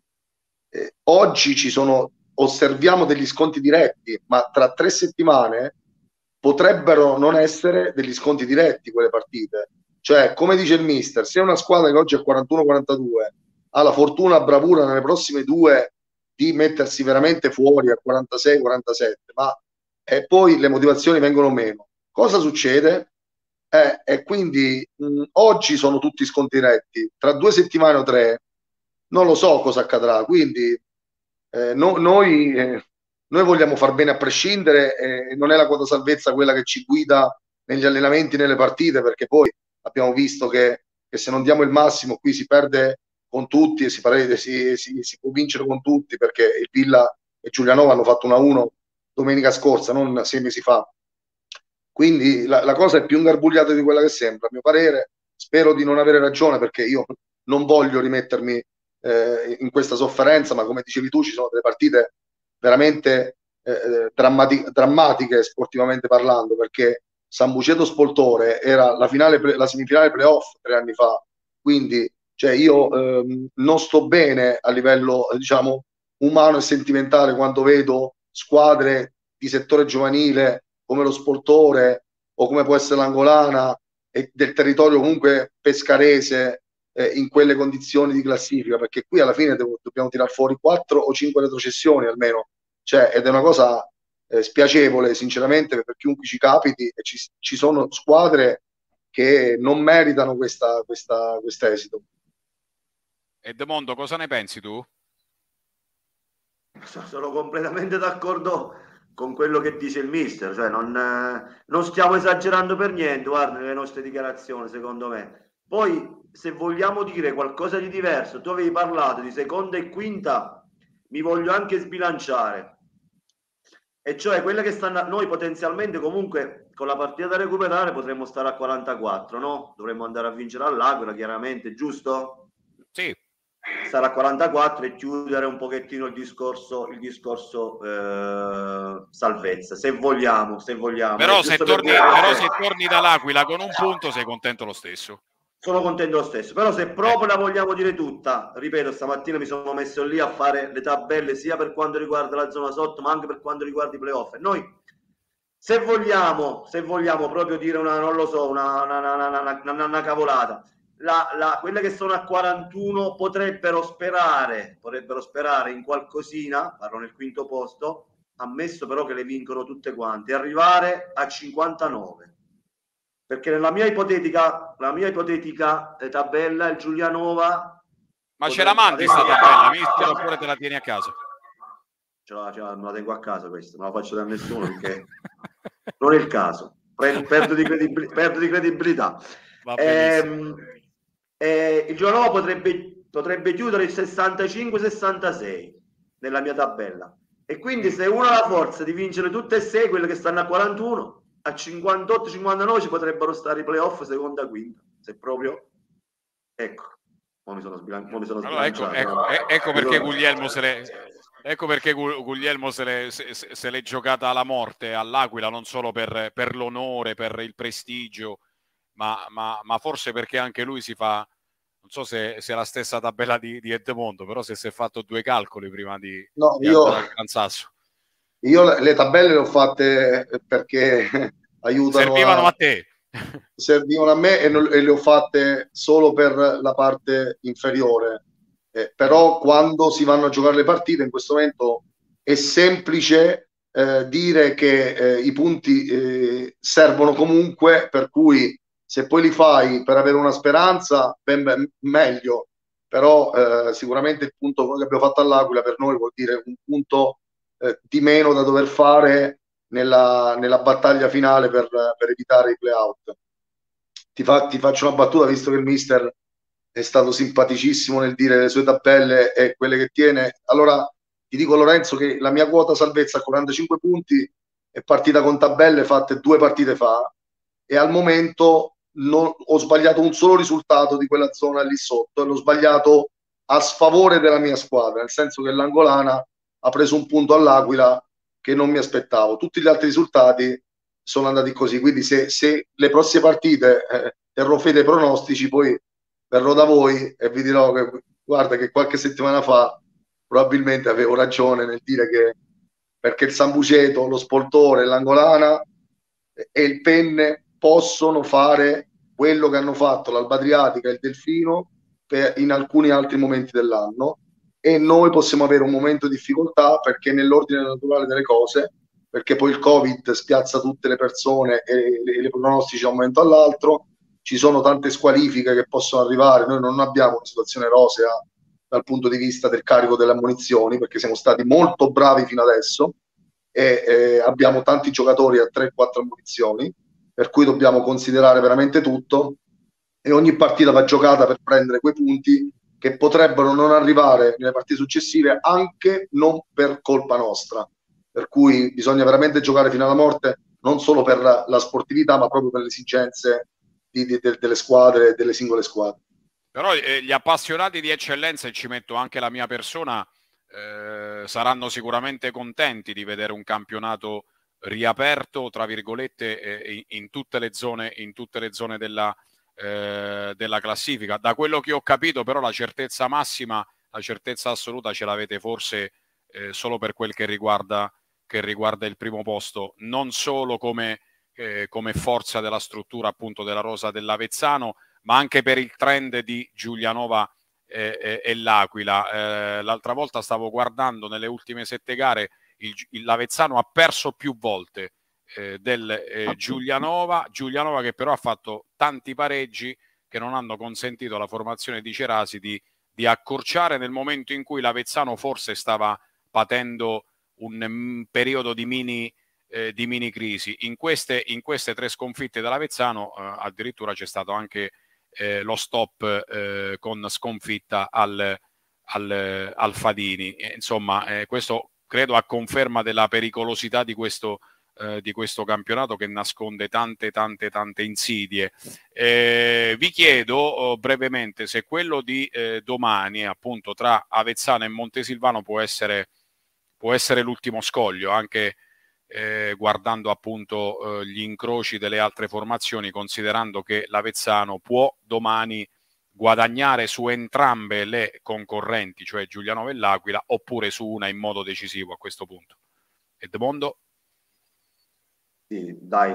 oggi osserviamo degli sconti diretti, ma tra 3 settimane potrebbero non essere degli sconti diretti quelle partite. Cioè, come dice il mister, se una squadra che oggi è 41-42 ha la fortuna, bravura nelle prossime 2 di mettersi veramente fuori a 46-47, ma poi le motivazioni vengono meno. Cosa succede? E quindi oggi sono tutti sconti diretti, tra 2 settimane o 3 non lo so cosa accadrà, quindi noi vogliamo far bene a prescindere, non è la quota salvezza quella che ci guida negli allenamenti, nelle partite, perché poi abbiamo visto che se non diamo il massimo qui si perde con tutti e si può vincere con tutti, perché il Villa e Giulianova hanno fatto 1-1 domenica scorsa, non 6 mesi fa. Quindi la cosa è più ingarbugliata di quella che sembra, a mio parere. Spero di non avere ragione, perché io non voglio rimettermi in questa sofferenza, ma come dicevi tu ci sono delle partite veramente drammatiche sportivamente parlando, perché San Buceto Spoltore era la semifinale playoff 3 anni fa, quindi cioè io non sto bene a livello diciamo umano e sentimentale quando vedo squadre di settore giovanile come lo Spoltore o come può essere l'Angolana e del territorio comunque pescarese in quelle condizioni di classifica, perché qui alla fine dobbiamo tirare fuori 4 o 5 retrocessioni almeno, cioè, ed è una cosa spiacevole sinceramente per chiunque ci capiti, e ci sono squadre che non meritano questo esito. E De Mondo, cosa ne pensi tu? Sono completamente d'accordo con quello che dice il mister, cioè non stiamo esagerando per niente, guarda, nelle nostre dichiarazioni, secondo me. Poi, se vogliamo dire qualcosa di diverso, tu avevi parlato di seconda e quinta, mi voglio anche sbilanciare. E cioè quelle che stanno noi potenzialmente comunque con la partita da recuperare potremmo stare a 44, no? Dovremmo andare a vincere all'Aquila, chiaramente, giusto? Sì. Stare a 44 e chiudere un pochettino il discorso salvezza, se vogliamo. Però se torni dall'Aquila con un punto sei contento lo stesso. Sono contento lo stesso, però se proprio la vogliamo dire tutta, ripeto, stamattina mi sono messo lì a fare le tabelle sia per quanto riguarda la zona sotto ma anche per quanto riguarda i playoff, e noi se vogliamo proprio dire una cavolata, quelle che sono a 41 potrebbero sperare in qualcosina, parlo nel quinto posto, ammesso però che le vincono tutte quante, arrivare a 59. Perché nella mia ipotetica tabella il Giulianova... Ma ce la mandi sta tabella, mister, oppure te la tieni a casa? Me la tengo a casa questa, non la faccio da nessuno perché non è il caso, perdo di credibilità. Il Giulianova potrebbe chiudere il 65-66 nella mia tabella. E quindi se uno ha la forza di vincere tutte e 6, quelle che stanno a 41, a 58-59 ci potrebbero stare i playoff seconda quinta, se proprio, ecco, mi sono Allora, sbilanciato. ecco perché Guglielmo se l'è giocata alla morte all'Aquila, non solo per l'onore, per il prestigio, ma forse perché anche lui si fa, non so se è la stessa tabella di Edmondo, però se si è fatto 2 calcoli prima di No, andare al Gran Sasso. io le tabelle le ho fatte perché Servivano a te. servivano a me e le ho fatte solo per la parte inferiore. Però quando si vanno a giocare le partite, in questo momento è semplice dire che i punti servono comunque, per cui se poi li fai per avere una speranza, ben meglio. Però sicuramente il punto che abbiamo fatto all'Aquila per noi vuol dire un punto di meno da dover fare nella battaglia finale per evitare i play-out. Ti faccio una battuta, visto che il mister è stato simpaticissimo nel dire le sue tabelle e quelle che tiene. Allora ti dico, Lorenzo, che la mia quota salvezza a 45 punti è partita con tabelle fatte 2 partite fa e al momento non, ho sbagliato un solo risultato di quella zona lì sotto e l'ho sbagliato a sfavore della mia squadra, nel senso che l'Angolana ha preso un punto all'Aquila che non mi aspettavo. Tutti gli altri risultati sono andati così, quindi se le prossime partite terrò fede ai pronostici, poi verrò da voi e vi dirò che guarda che qualche settimana fa probabilmente avevo ragione nel dire che perché il Sambuceto, lo Spoltore, l'Angolana e il Penne possono fare quello che hanno fatto l'Alba Adriatica e il Delfino in alcuni altri momenti dell'anno e noi possiamo avere un momento di difficoltà perché nell'ordine naturale delle cose, perché poi il Covid spiazza tutte le persone e le pronostici da un momento all'altro, ci sono tante squalifiche che possono arrivare, noi non abbiamo una situazione rosea dal punto di vista del carico delle ammunizioni perché siamo stati molto bravi fino adesso e abbiamo tanti giocatori a 3-4 ammunizioni, per cui dobbiamo considerare veramente tutto e ogni partita va giocata per prendere quei punti che potrebbero non arrivare nelle partite successive anche non per colpa nostra, per cui bisogna veramente giocare fino alla morte non solo per la sportività ma proprio per le esigenze delle squadre, delle singole squadre. Però gli appassionati di eccellenza, e ci metto anche la mia persona, saranno sicuramente contenti di vedere un campionato riaperto, tra virgolette, in tutte le zone della classifica. Da quello che ho capito, però, la certezza massima, la certezza assoluta ce l'avete forse solo per quel che riguarda il primo posto, non solo come forza della struttura appunto della rosa dell'Avezzano, ma anche per il trend di Giulianova e l'Aquila. L'altra volta stavo guardando nelle ultime 7 gare, l'Avezzano ha perso più volte del Giulianova che però ha fatto tanti pareggi che non hanno consentito alla formazione di Cerasi di accorciare nel momento in cui l'Avezzano forse stava patendo un periodo di mini crisi. In queste 3 sconfitte dell'Avezzano addirittura c'è stato anche lo stop con sconfitta al Fadini. Insomma, questo credo a conferma della pericolosità di questo campionato che nasconde tante insidie. Vi chiedo brevemente se quello di domani, appunto tra Avezzano e Montesilvano, può essere l'ultimo scoglio, anche guardando appunto gli incroci delle altre formazioni, considerando che l'Avezzano può domani guadagnare su entrambe le concorrenti, cioè Giulianova e l'Aquila, oppure su una in modo decisivo a questo punto. Edmondo? Sì, dai,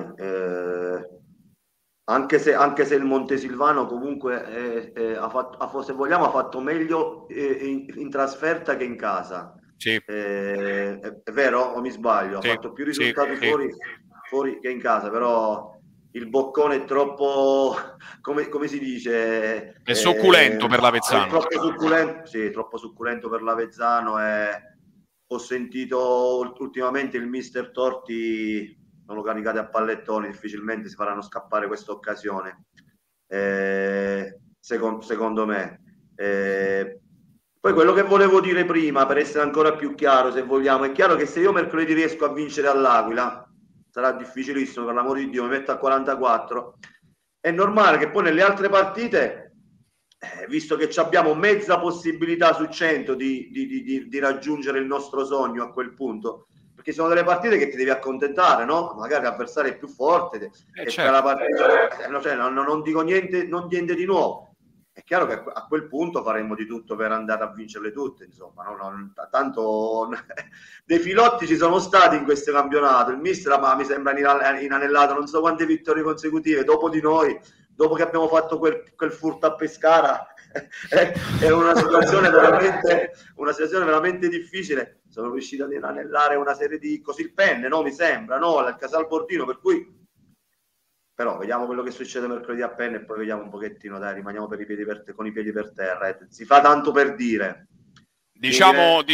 anche se il Montesilvano comunque se vogliamo ha fatto meglio in trasferta che in casa. Sì. È vero o mi sbaglio? Sì, ha fatto più risultati sì. fuori che in casa, però il boccone è troppo, come si dice? È succulento per l'Avezzano. È troppo succulento, sì, troppo succulento per l'Avezzano. Ho sentito ultimamente il mister Torti, non lo caricate a pallettoni, difficilmente si faranno scappare questa occasione. Secondo me. Poi quello che volevo dire prima, per essere ancora più chiaro, se vogliamo, è chiaro che se io mercoledì riesco a vincere all'Aquila, sarà difficilissimo, per l'amor di Dio, mi metto a 44, è normale che poi nelle altre partite, visto che abbiamo mezza possibilità su 100 di raggiungere il nostro sogno a quel punto, perché sono delle partite che ti devi accontentare, no? Magari l'avversario è più forte, e certo. la partita, cioè, non dico niente, niente di nuovo. È chiaro che a quel punto faremo di tutto per andare a vincerle tutte, insomma, tanto dei filotti ci sono stati in questo campionato. Il mister mi sembra inanellato non so quante vittorie consecutive dopo di noi, dopo che abbiamo fatto quel furto a Pescara. Era una situazione veramente difficile. Sono riuscito ad inanellare una serie di così il penne, no? Mi sembra, no? Al Casalbordino, per cui però vediamo quello che succede mercoledì a Penne e poi vediamo un pochettino, dai, rimaniamo con i piedi per terra. Si fa tanto per dire. Diciamo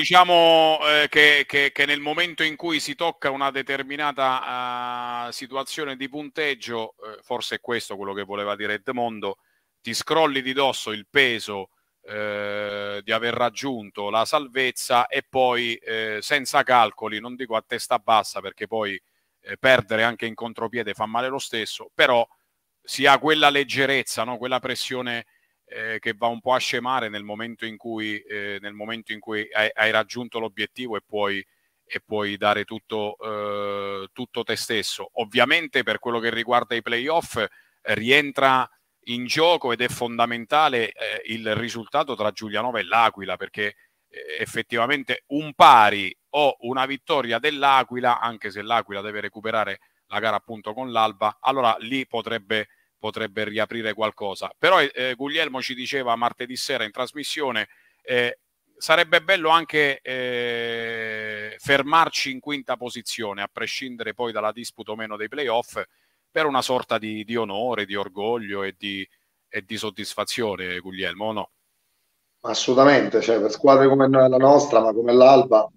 che nel momento in cui si tocca una determinata situazione di punteggio, forse è questo quello che voleva dire Edmondo, ti scrolli di dosso il peso di aver raggiunto la salvezza e poi senza calcoli, non dico a testa bassa perché poi perdere anche in contropiede fa male lo stesso, però si ha quella leggerezza, no? Quella pressione che va un po' a scemare nel momento in cui hai raggiunto l'obiettivo e puoi dare tutto te stesso. Ovviamente per quello che riguarda i playoff rientra in gioco ed è fondamentale il risultato tra Giulianova e l'Aquila, perché effettivamente un pari o una vittoria dell'Aquila, anche se l'Aquila deve recuperare la gara appunto con l'Alba, allora lì potrebbe riaprire qualcosa. Però Guglielmo ci diceva martedì sera in trasmissione sarebbe bello anche fermarci in quinta posizione, a prescindere poi dalla disputa o meno dei playoff, per una sorta di onore, di orgoglio e di soddisfazione, Guglielmo, no? Assolutamente, cioè, per squadre come la nostra, ma come l'Alba,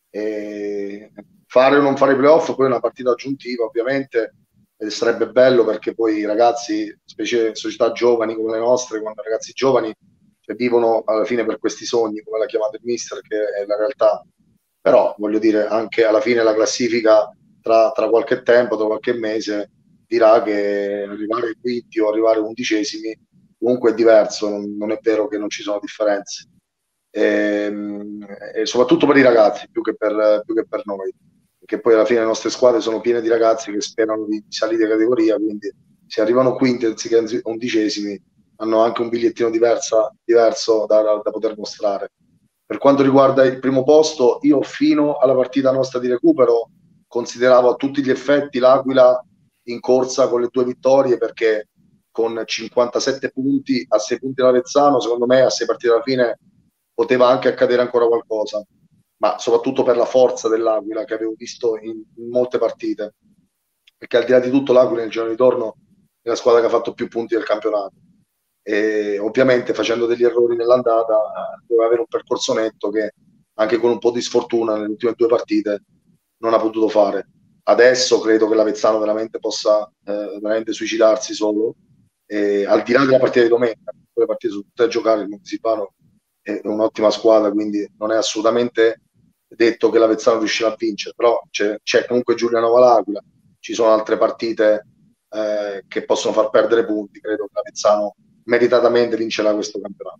fare o non fare i playoff poi è una partita aggiuntiva, ovviamente, e sarebbe bello perché poi i ragazzi, specie società giovani come le nostre, quando i ragazzi giovani cioè, vivono alla fine per questi sogni, come l'ha chiamato il mister, che è la realtà. Però voglio dire, anche alla fine la classifica tra qualche tempo, tra qualche mese, dirà che arrivare ai quinti o arrivare undicesimi comunque è diverso, non è vero che non ci sono differenze. E soprattutto per i ragazzi, più che per noi, perché poi alla fine le nostre squadre sono piene di ragazzi che sperano di salire di categoria, quindi se arrivano quinti anziché undicesimi hanno anche un bigliettino diverso da poter mostrare. Per quanto riguarda il primo posto, io fino alla partita nostra di recupero consideravo a tutti gli effetti l'Aquila in corsa con le 2 vittorie, perché con 57 punti a 6 punti l'Avezzano, secondo me a 6 partite alla fine poteva anche accadere ancora qualcosa, ma soprattutto per la forza dell'Aquila che avevo visto in molte partite, perché al di là di tutto l'Aquila nel giorno di ritorno è la squadra che ha fatto più punti del campionato e ovviamente facendo degli errori nell'andata doveva avere un percorso netto che anche con un po' di sfortuna nelle ultime 2 partite non ha potuto fare. Adesso credo che l'Avezzano veramente possa veramente suicidarsi solo, al di là della partita di domenica, le partite sono tutte a giocare, il Montisipano è un'ottima squadra, quindi non è assolutamente detto che l'Avezzano riuscirà a vincere, però c'è comunque Giulianova l'Aquila, ci sono altre partite che possono far perdere punti, credo che l'Avezzano meritatamente vincerà questo campionato.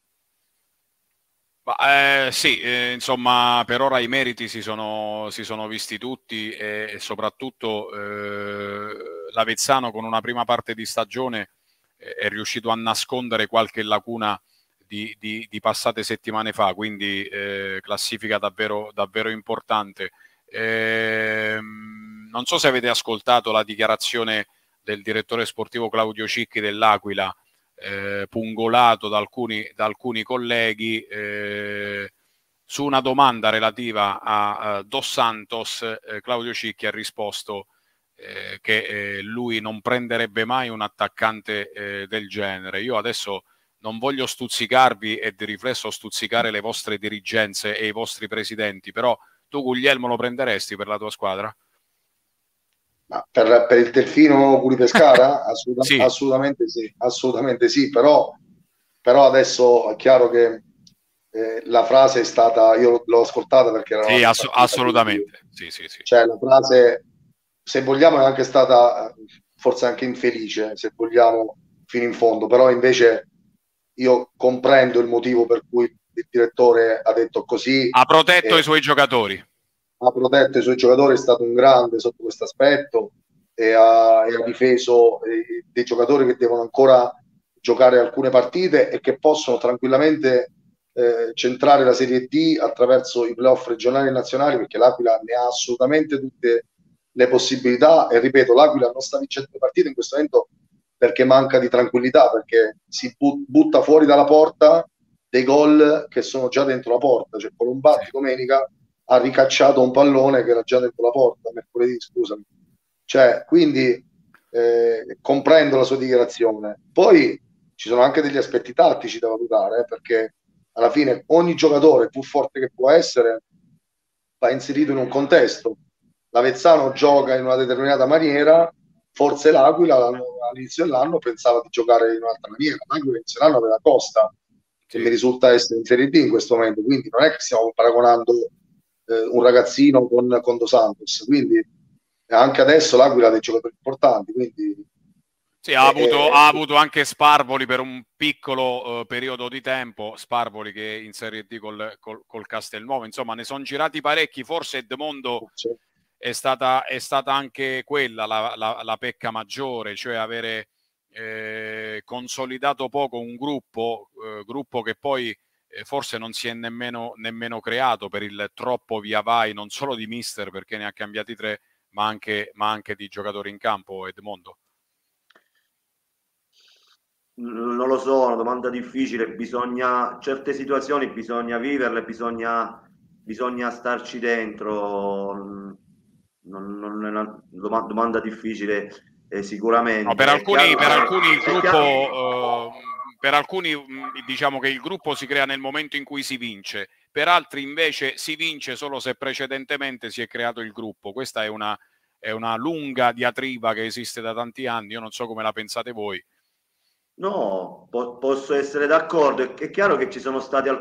Sì, insomma, per ora i meriti si sono visti tutti e soprattutto l'Avezzano con una prima parte di stagione è riuscito a nascondere qualche lacuna di passate settimane fa, quindi classifica davvero, davvero importante. Non so se avete ascoltato la dichiarazione del direttore sportivo Claudio Cicchi dell'Aquila, pungolato da alcuni colleghi su una domanda relativa a Dos Santos. Claudio Cicchi ha risposto che lui non prenderebbe mai un attaccante del genere. Io adesso non voglio stuzzicarvi e di riflesso stuzzicare le vostre dirigenze e i vostri presidenti, però tu Guglielmo lo prenderesti per la tua squadra? Ma per il Delfino Curi Pescara? la frase è stata, io l'ho ascoltata perché era sì, assolutamente, sì, sì, sì. Cioè la frase, se vogliamo, è anche stata forse anche infelice, se vogliamo, fino in fondo, però invece io comprendo il motivo per cui il direttore ha detto così. Ha protetto i suoi giocatori. Ha protetto i suoi giocatori, è stato un grande sotto questo aspetto, e ha difeso dei giocatori che devono ancora giocare alcune partite e che possono tranquillamente centrare la Serie D attraverso i playoff regionali e nazionali, perché l'Aquila ne ha assolutamente tutte le possibilità. E ripeto, l'Aquila non sta vincendo le partite in questo momento perché manca di tranquillità, perché si butta fuori dalla porta dei gol che sono già dentro la porta. Cioè Colombatti Sì. domenica ha ricacciato un pallone che era già dentro la porta, mercoledì, scusami. Cioè, quindi comprendo la sua dichiarazione. Poi ci sono anche degli aspetti tattici da valutare, perché alla fine ogni giocatore, più forte che può essere, va inserito in un contesto. L'Avezzano gioca in una determinata maniera, forse l'Aquila all'inizio dell'anno pensava di giocare in un'altra maniera. L'Aquila all'inizio dell'anno aveva Costa, che Sì. mi risulta essere in Serie D in questo momento, quindi non è che stiamo paragonando un ragazzino con Dos Santos, quindi anche adesso l'Aquila ha dei giocatori importanti, quindi Sì, ha avuto anche Sparvoli per un piccolo periodo di tempo, Sparvoli che è in Serie D col Castelnuovo, insomma ne sono girati parecchi, forse Edmondo è stata anche quella la pecca maggiore, cioè avere consolidato poco un gruppo che poi forse non si è nemmeno creato per il troppo via vai, non solo di mister perché ne ha cambiati 3, ma anche di giocatori in campo, Edmondo. Non lo so, è una domanda difficile, certe situazioni bisogna viverle, bisogna starci dentro. Non è una domanda difficile, sicuramente. No, per alcuni il gruppo, per alcuni diciamo che il gruppo si crea nel momento in cui si vince, per altri invece si vince solo se precedentemente si è creato il gruppo. Questa è una lunga diatriba che esiste da tanti anni, io non so come la pensate voi. No, posso essere d'accordo. È chiaro che ci sono state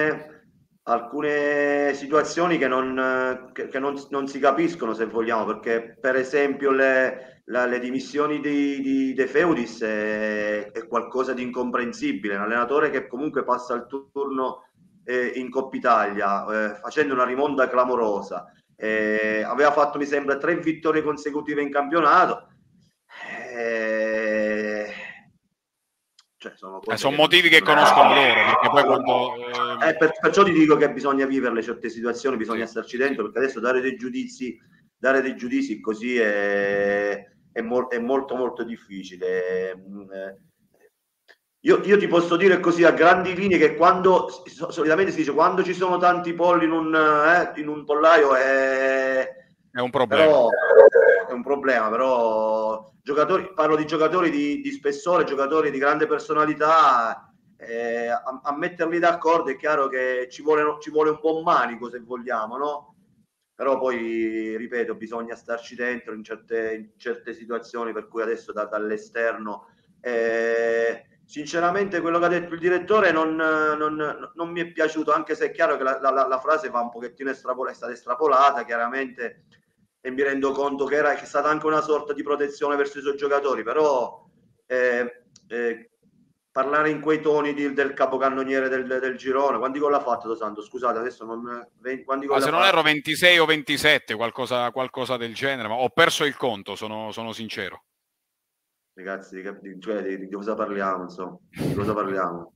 alcune situazioni che non si capiscono, se vogliamo, perché per esempio le dimissioni di De Feudis è qualcosa di incomprensibile. Un allenatore che comunque passa il turno in Coppa Italia facendo una rimonta clamorosa. Aveva fatto, mi sembra, 3 vittorie consecutive in campionato. Cioè, sono cose Sono che motivi che conoscono loro, perché poi quando... perciò ti dico che bisogna viverle certe situazioni, bisogna Sì, starci dentro, perché adesso dare dei giudizi così è molto molto difficile. Io ti posso dire così a grandi linee che solitamente si dice quando ci sono tanti polli in un pollaio è un problema. però è un problema, però parlo di giocatori di spessore, giocatori di grande personalità, a metterli d'accordo è chiaro che ci vuole un buon manico, se vogliamo, no? Però poi, ripeto, bisogna starci dentro in certe situazioni, per cui adesso dall'esterno sinceramente quello che ha detto il direttore non mi è piaciuto, anche se è chiaro che la frase va un pochettino è stata estrapolata chiaramente, e mi rendo conto che è stata anche una sorta di protezione verso i suoi giocatori, però parlare in quei toni del capocannoniere del girone, quanti gol ha fatto Dos Santos? Scusate, adesso quanti gol Se ha non fatto? erro 26 o 27, qualcosa del genere, ma ho perso il conto, sono sincero. Ragazzi, di cosa parliamo, insomma? Di cosa parliamo?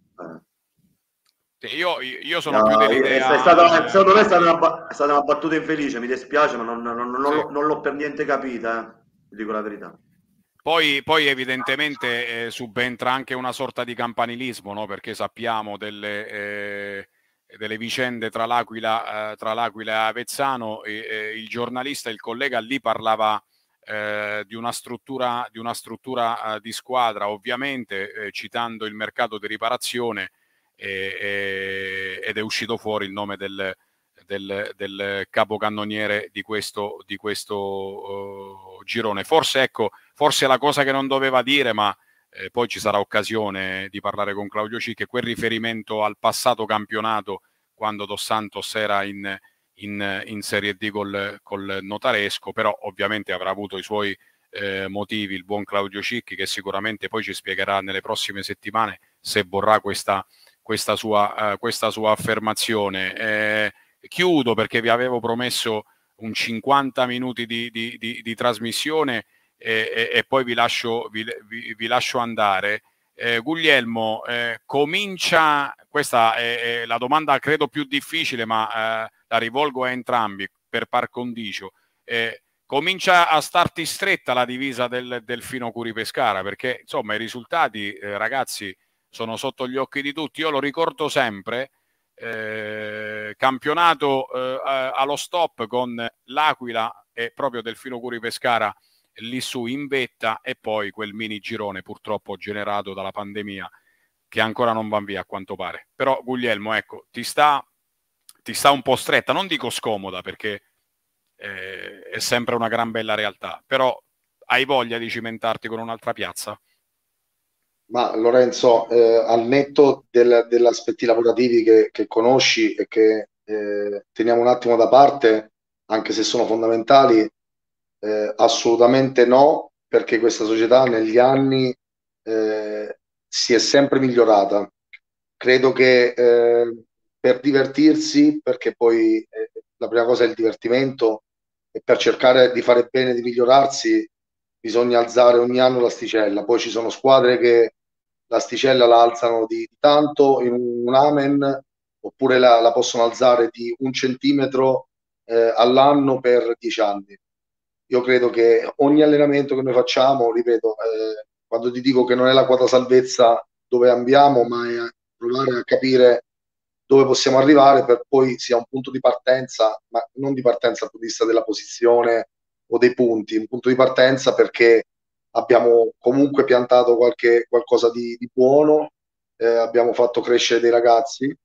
Io sono più No, secondo me è dell'idea... stata una battuta infelice, mi dispiace, ma Sì. non l'ho per niente capita, vi dico la verità. Poi evidentemente subentra anche una sorta di campanilismo, no? Perché sappiamo delle vicende tra l'Aquila e Avezzano, il giornalista, il collega lì parlava di una struttura di squadra, ovviamente citando il mercato di riparazione, ed è uscito fuori il nome del capocannoniere di questo girone. Forse la cosa che non doveva dire, ma poi ci sarà occasione di parlare con Claudio Cicchi, quel riferimento al passato campionato quando Dos Santos era in Serie D col Notaresco, però ovviamente avrà avuto i suoi motivi il buon Claudio Cicchi, che sicuramente poi ci spiegherà nelle prossime settimane se vorrà questa sua affermazione. Chiudo perché vi avevo promesso un 50 minuti di trasmissione e poi vi lascio andare. Guglielmo, comincia, questa è la domanda credo più difficile, ma la rivolgo a entrambi per par condicio. Comincia a starti stretta la divisa del Delfino Curi Pescara, perché insomma i risultati, ragazzi, sono sotto gli occhi di tutti. Io lo ricordo sempre, campionato allo stop con l'Aquila e proprio Delfino Curi Pescara lì su in vetta, e poi quel mini girone purtroppo generato dalla pandemia che ancora non va via a quanto pare. Però Guglielmo, ecco, ti sta un po' stretta, non dico scomoda perché è sempre una gran bella realtà, però hai voglia di cimentarti con un'altra piazza? Ma Lorenzo, al netto degli aspetti lavorativi che conosci e che teniamo un attimo da parte, anche se sono fondamentali, assolutamente no, perché questa società negli anni si è sempre migliorata. Credo che per divertirsi, perché poi la prima cosa è il divertimento, e per cercare di fare bene, di migliorarsi, bisogna alzare ogni anno l'asticella. Poi ci sono squadre che l'asticella la alzano di tanto in un amen, oppure la possono alzare di 1 centimetro all'anno per 10 anni. Io credo che ogni allenamento che noi facciamo, ripeto, quando ti dico che non è la quota salvezza dove andiamo, ma è provare a capire dove possiamo arrivare per poi sia un punto di partenza, ma non di partenza dal punto di vista della posizione o dei punti, un punto di partenza perché abbiamo comunque piantato qualcosa di buono, abbiamo fatto crescere dei ragazzi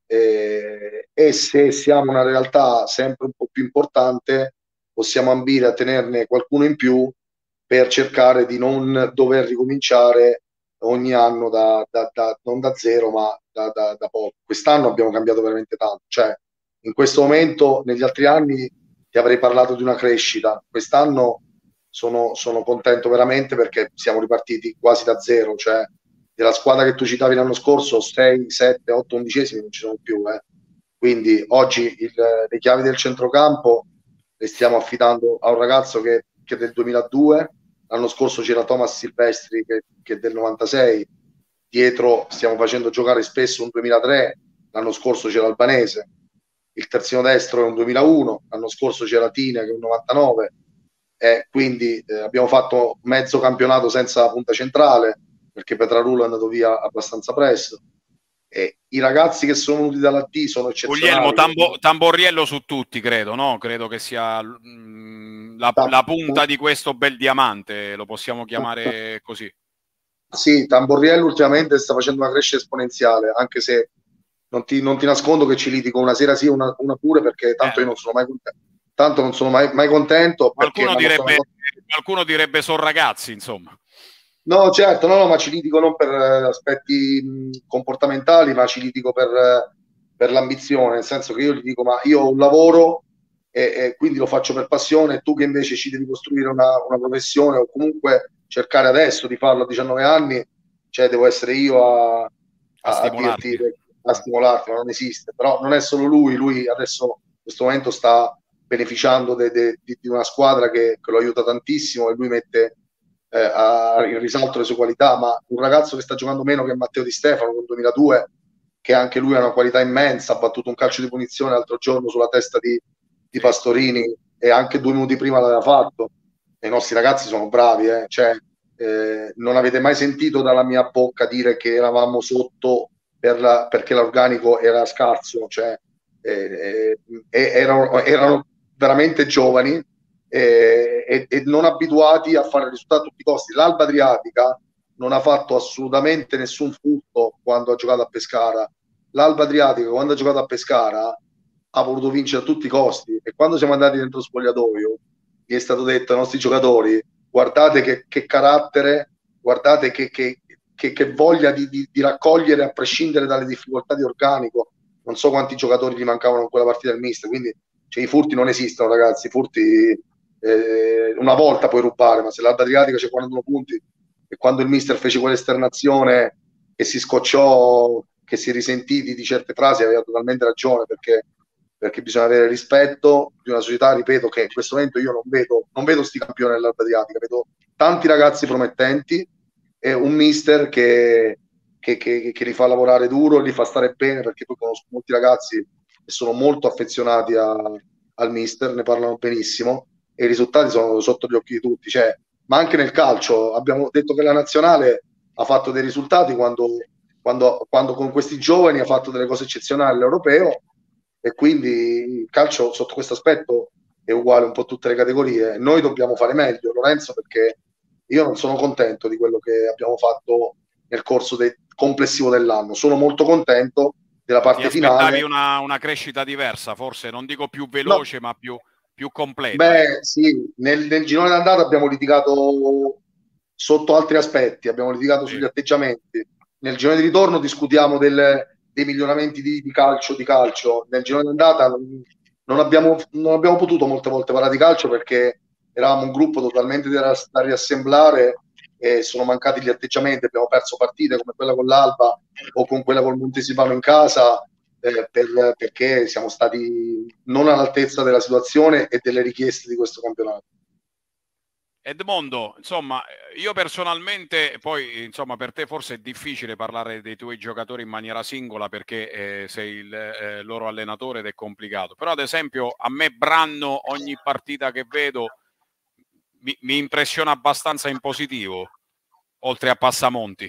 e se siamo una realtà sempre un po' più importante possiamo ambire a tenerne qualcuno in più per cercare di non dover ricominciare ogni anno non da zero, ma da poco. Quest'anno abbiamo cambiato veramente tanto, cioè in questo momento, negli altri anni ti avrei parlato di una crescita, quest'anno sono contento veramente perché siamo ripartiti quasi da zero, cioè della squadra che tu citavi l'anno scorso, 6, 7, 8 undicesimi non ci sono più, quindi oggi le chiavi del centrocampo le stiamo affidando a un ragazzo che è del 2002. L'anno scorso c'era Thomas Silvestri che è del 96, dietro stiamo facendo giocare spesso un 2003, l'anno scorso c'era Albanese, il terzino destro è un 2001, l'anno scorso c'era Tina che è un 99, quindi abbiamo fatto mezzo campionato senza punta centrale perché Petrarullo è andato via abbastanza presto. I ragazzi che sono venuti dalla D sono eccezionali. Guglielmo, Tamborriello su tutti, credo, no? Credo che sia la punta di questo bel diamante, lo possiamo chiamare così. Sì, Tamborriello ultimamente sta facendo una crescita esponenziale, anche se non ti nascondo che ci litigo una sera sì, una pure, perché tanto io non sono mai contento. Tanto non sono mai contento. Qualcuno direbbe sono ragazzi, insomma. No, certo, no, ma ci litigo non per aspetti comportamentali, ma ci litigo per l'ambizione, nel senso che io gli dico, ma io ho un lavoro e quindi lo faccio per passione, tu che invece ci devi costruire una professione o comunque cercare adesso di farlo a 19 anni, cioè devo essere io a dirti, a stimolarti, ma non esiste. Però non è solo lui adesso in questo momento sta beneficiando di una squadra che lo aiuta tantissimo e lui mette in risalto le sue qualità, ma un ragazzo che sta giocando meno che Matteo Di Stefano con 2002, che anche lui ha una qualità immensa, ha battuto un calcio di punizione l'altro giorno sulla testa di Pastorini e anche 2 minuti prima l'aveva fatto. E i nostri ragazzi sono bravi, cioè, non avete mai sentito dalla mia bocca dire che eravamo sotto perché l'organico era scarso, cioè erano veramente giovani e non abituati a fare risultati a tutti i costi. L'Alba Adriatica non ha fatto assolutamente nessun furto quando ha giocato a Pescara. L'Alba Adriatica quando ha giocato a Pescara ha voluto vincere a tutti i costi, e quando siamo andati dentro lo spogliatoio gli è stato detto ai nostri giocatori: guardate che carattere, guardate che voglia di raccogliere a prescindere dalle difficoltà di organico, non so quanti giocatori gli mancavano in quella partita del mister, quindi cioè, i furti non esistono, ragazzi, i furti una volta puoi rubare, ma se l'Alba Adriatica c'è 41 punti e quando il mister fece quell'esternazione che si scocciò, che si risentì di certe frasi, aveva totalmente ragione, perché bisogna avere rispetto di una società, ripeto, che in questo momento io non vedo sti campioni dell'Alba Adriatica, vedo tanti ragazzi promettenti e un mister che li fa lavorare duro, li fa stare bene, perché poi conosco molti ragazzi che sono molto affezionati al mister, ne parlano benissimo e i risultati sono sotto gli occhi di tutti, cioè, ma anche nel calcio abbiamo detto che la nazionale ha fatto dei risultati quando con questi giovani ha fatto delle cose eccezionali all'europeo, e quindi il calcio sotto questo aspetto è uguale un po' a tutte le categorie. Noi dobbiamo fare meglio, Lorenzo, perché io non sono contento di quello che abbiamo fatto nel corso complessivo dell'anno. Sono molto contento della Ti parte aspettavi finale. una crescita diversa, forse non dico più No, veloce, ma più completa, ecco. beh, sì, nel girone d'andata abbiamo litigato sotto altri aspetti, abbiamo litigato Sì. sugli atteggiamenti. Nel girone di ritorno discutiamo dei miglioramenti di calcio. Nel girone d'andata non abbiamo potuto molte volte parlare di calcio perché eravamo un gruppo totalmente da riassemblare e sono mancati gli atteggiamenti. Abbiamo perso partite come quella con l'Alba o con quella col Montesipano in casa perché siamo stati non all'altezza della situazione e delle richieste di questo campionato. Edmondo, insomma, io personalmente, poi insomma per te forse è difficile parlare dei tuoi giocatori in maniera singola perché sei il loro allenatore ed è complicato, però ad esempio a me Branno ogni partita che vedo mi impressiona abbastanza in positivo, oltre a Passamonti.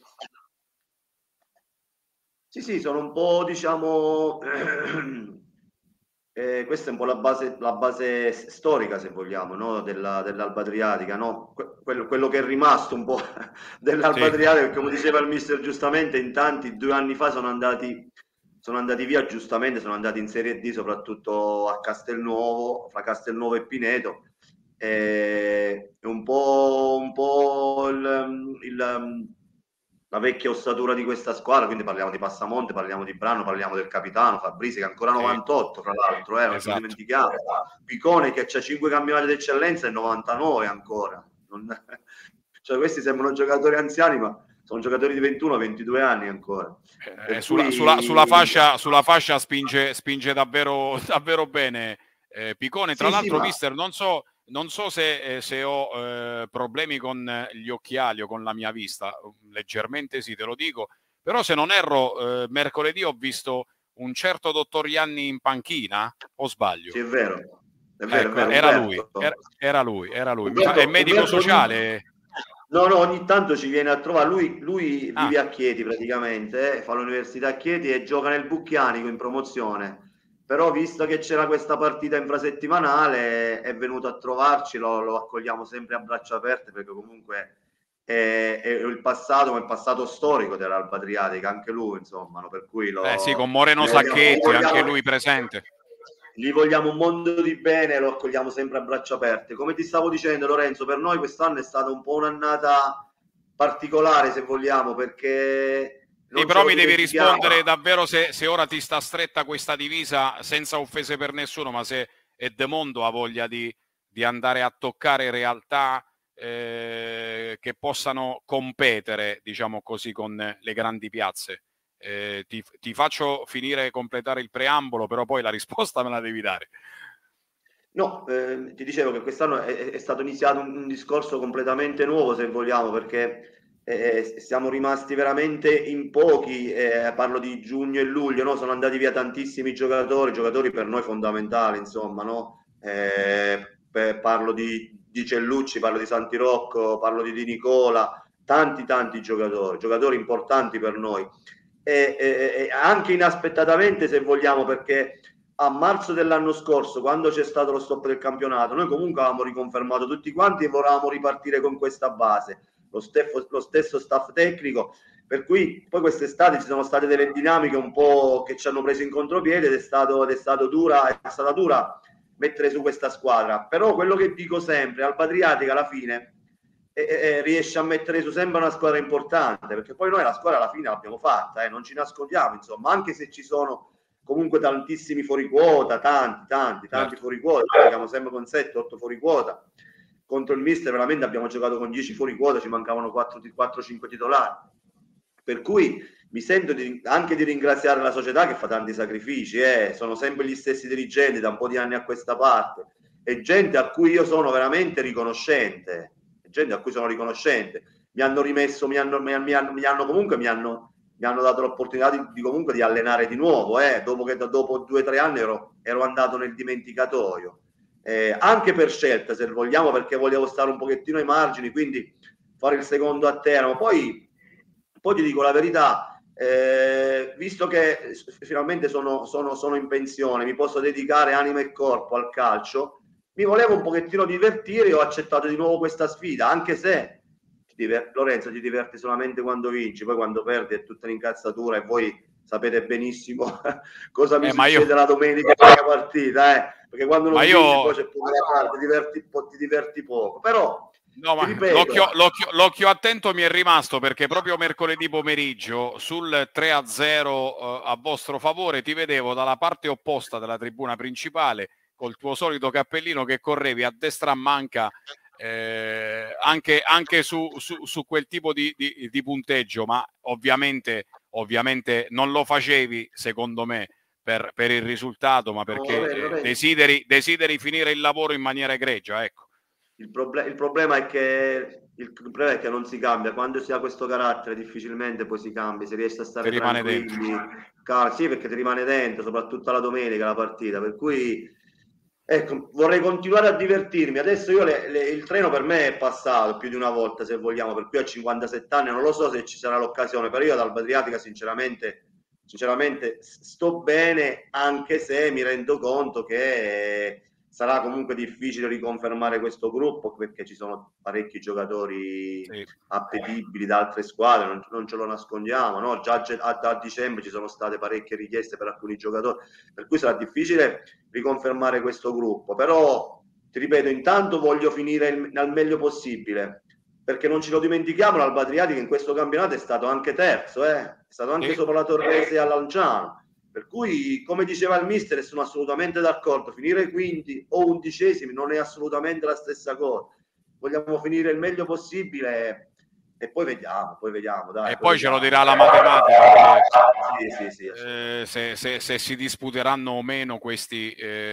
Sì, sono un po', diciamo, questa è un po' la base storica, se vogliamo, no? Dell'Alba Adriatica, no? Quello che è rimasto un po' dell'Alba Sì. Adriatica, come diceva il mister giustamente, in tanti 2 anni fa sono andati via, giustamente, sono andati in Serie D, soprattutto a Castelnuovo, fra Castelnuovo e Pineto. È un po' la vecchia ossatura di questa squadra, quindi parliamo di Passamonte, parliamo di Brano, parliamo del capitano Fabrizi che è ancora 98 tra l'altro, non ce lo Esatto. dimentichiamo, Picone che ha 5 campionati d'eccellenza e 99 ancora, cioè questi sembrano giocatori anziani ma sono giocatori di 21-22 anni ancora. Sulla fascia spinge davvero, davvero bene Picone. Tra l'altro, mister, non so se ho problemi con gli occhiali o con la mia vista, leggermente sì, te lo dico, però se non erro mercoledì ho visto un certo dottor Ianni in panchina, o sbaglio? Sì, è vero, Ecco, era lui, era lui. È medico sociale? No, ogni tanto ci viene a trovare. Lui Ah, vive a Chieti praticamente, fa l'università a Chieti e gioca nel Bucchianico in promozione. Però visto che c'era questa partita infrasettimanale è venuto a trovarci, lo accogliamo sempre a braccia aperte perché comunque è il passato, ma il passato storico dell'Alba Adriatica, anche lui insomma, no? Per cui sì, con Moreno Sacchetti, anche lui presente. Gli vogliamo un mondo di bene, lo accogliamo sempre a braccia aperte. Come ti stavo dicendo, Lorenzo, per noi quest'anno è stata un po' un'annata particolare, se vogliamo, perché sì, non ce però lo mi devi dimentichiamo. rispondere davvero se ora ti sta stretta questa divisa, senza offese per nessuno, ma se Edmondo ha voglia di andare a toccare realtà che possano competere, diciamo così, con le grandi piazze. Ti faccio finire, completare il preambolo, però poi la risposta me la devi dare. No, ti dicevo che quest'anno è stato iniziato un discorso completamente nuovo, se vogliamo, perché siamo rimasti veramente in pochi, parlo di giugno e luglio, no? Sono andati via tantissimi giocatori per noi fondamentali, insomma, no? Parlo di Cellucci, parlo di Santirocco, parlo di Nicola, tanti giocatori importanti per noi. E anche inaspettatamente, se vogliamo, perché a marzo dell'anno scorso, quando c'è stato lo stop del campionato, noi comunque avevamo riconfermato tutti quanti e volevamo ripartire con questa base, lo stesso staff tecnico, per cui poi quest'estate ci sono state delle dinamiche un po' che ci hanno preso in contropiede ed è stata dura mettere su questa squadra. Però quello che dico sempre, Alba Adriatica alla fine riesce a mettere su sempre una squadra importante, perché poi noi la squadra alla fine l'abbiamo fatta, non ci nascondiamo, insomma, anche se ci sono comunque tantissimi fuori quota, tanti fuori quota, giochiamo sempre con 7-8 fuori quota. Contro il mister veramente abbiamo giocato con 10 fuori quota, ci mancavano 4-5 titolari, per cui mi sento anche di ringraziare la società che fa tanti sacrifici, sono sempre gli stessi dirigenti da un po' di anni a questa parte, e gente a cui io sono veramente riconoscente, mi hanno rimesso, mi hanno dato l'opportunità di comunque di allenare di nuovo, dopo 2 o 3 anni ero andato nel dimenticatoio, anche per scelta, se vogliamo, perché volevo stare un pochettino ai margini, quindi fare il secondo a terra. Poi ti dico la verità, visto che finalmente sono in pensione, mi posso dedicare anima e corpo al calcio, mi volevo un pochettino divertire e ho accettato di nuovo questa sfida, anche se Lorenzo, ti diverti solamente quando vinci, poi quando perdi è tutta un'incazzatura, e voi sapete benissimo cosa mi succede la domenica nella partita, perché quando non vinci poi c'è pure la parte, ti diverti poco, però no, ma l'occhio attento mi è rimasto, perché proprio mercoledì pomeriggio sul 3-0 a vostro favore ti vedevo dalla parte opposta della tribuna principale col tuo solito cappellino che correvi a destra a manca, anche su quel tipo di punteggio, ma ovviamente non lo facevi, secondo me, per il risultato, ma perché desideri finire il lavoro in maniera egregia, ecco. Il problema è che non si cambia. Quando si ha questo carattere difficilmente poi si cambia, si riesce a stare tranquilli, sì, perché ti rimane dentro, soprattutto la domenica la partita, per cui ecco, vorrei continuare a divertirmi. Adesso io il treno per me è passato più di una volta, se vogliamo, per cui a 57 anni non lo so se ci sarà l'occasione, però io ad Alba Adriatica sinceramente sto bene, anche se mi rendo conto che sarà comunque difficile riconfermare questo gruppo, perché ci sono parecchi giocatori appetibili da altre squadre, non ce lo nascondiamo, no? Già a dicembre ci sono state parecchie richieste per alcuni giocatori, per cui sarà difficile riconfermare questo gruppo, però ti ripeto, intanto voglio finire al meglio possibile, perché non ce lo dimentichiamo, l'Alba Adriatica in questo campionato è stato anche terzo, è stato anche sopra la Torrese e a Lanciano, per cui, come diceva il mister, e sono assolutamente d'accordo, finire quinti o 11esimi non è assolutamente la stessa cosa, vogliamo finire il meglio possibile e poi vediamo, dai. E poi ce lo dirà la matematica, sì, se si disputeranno o meno questi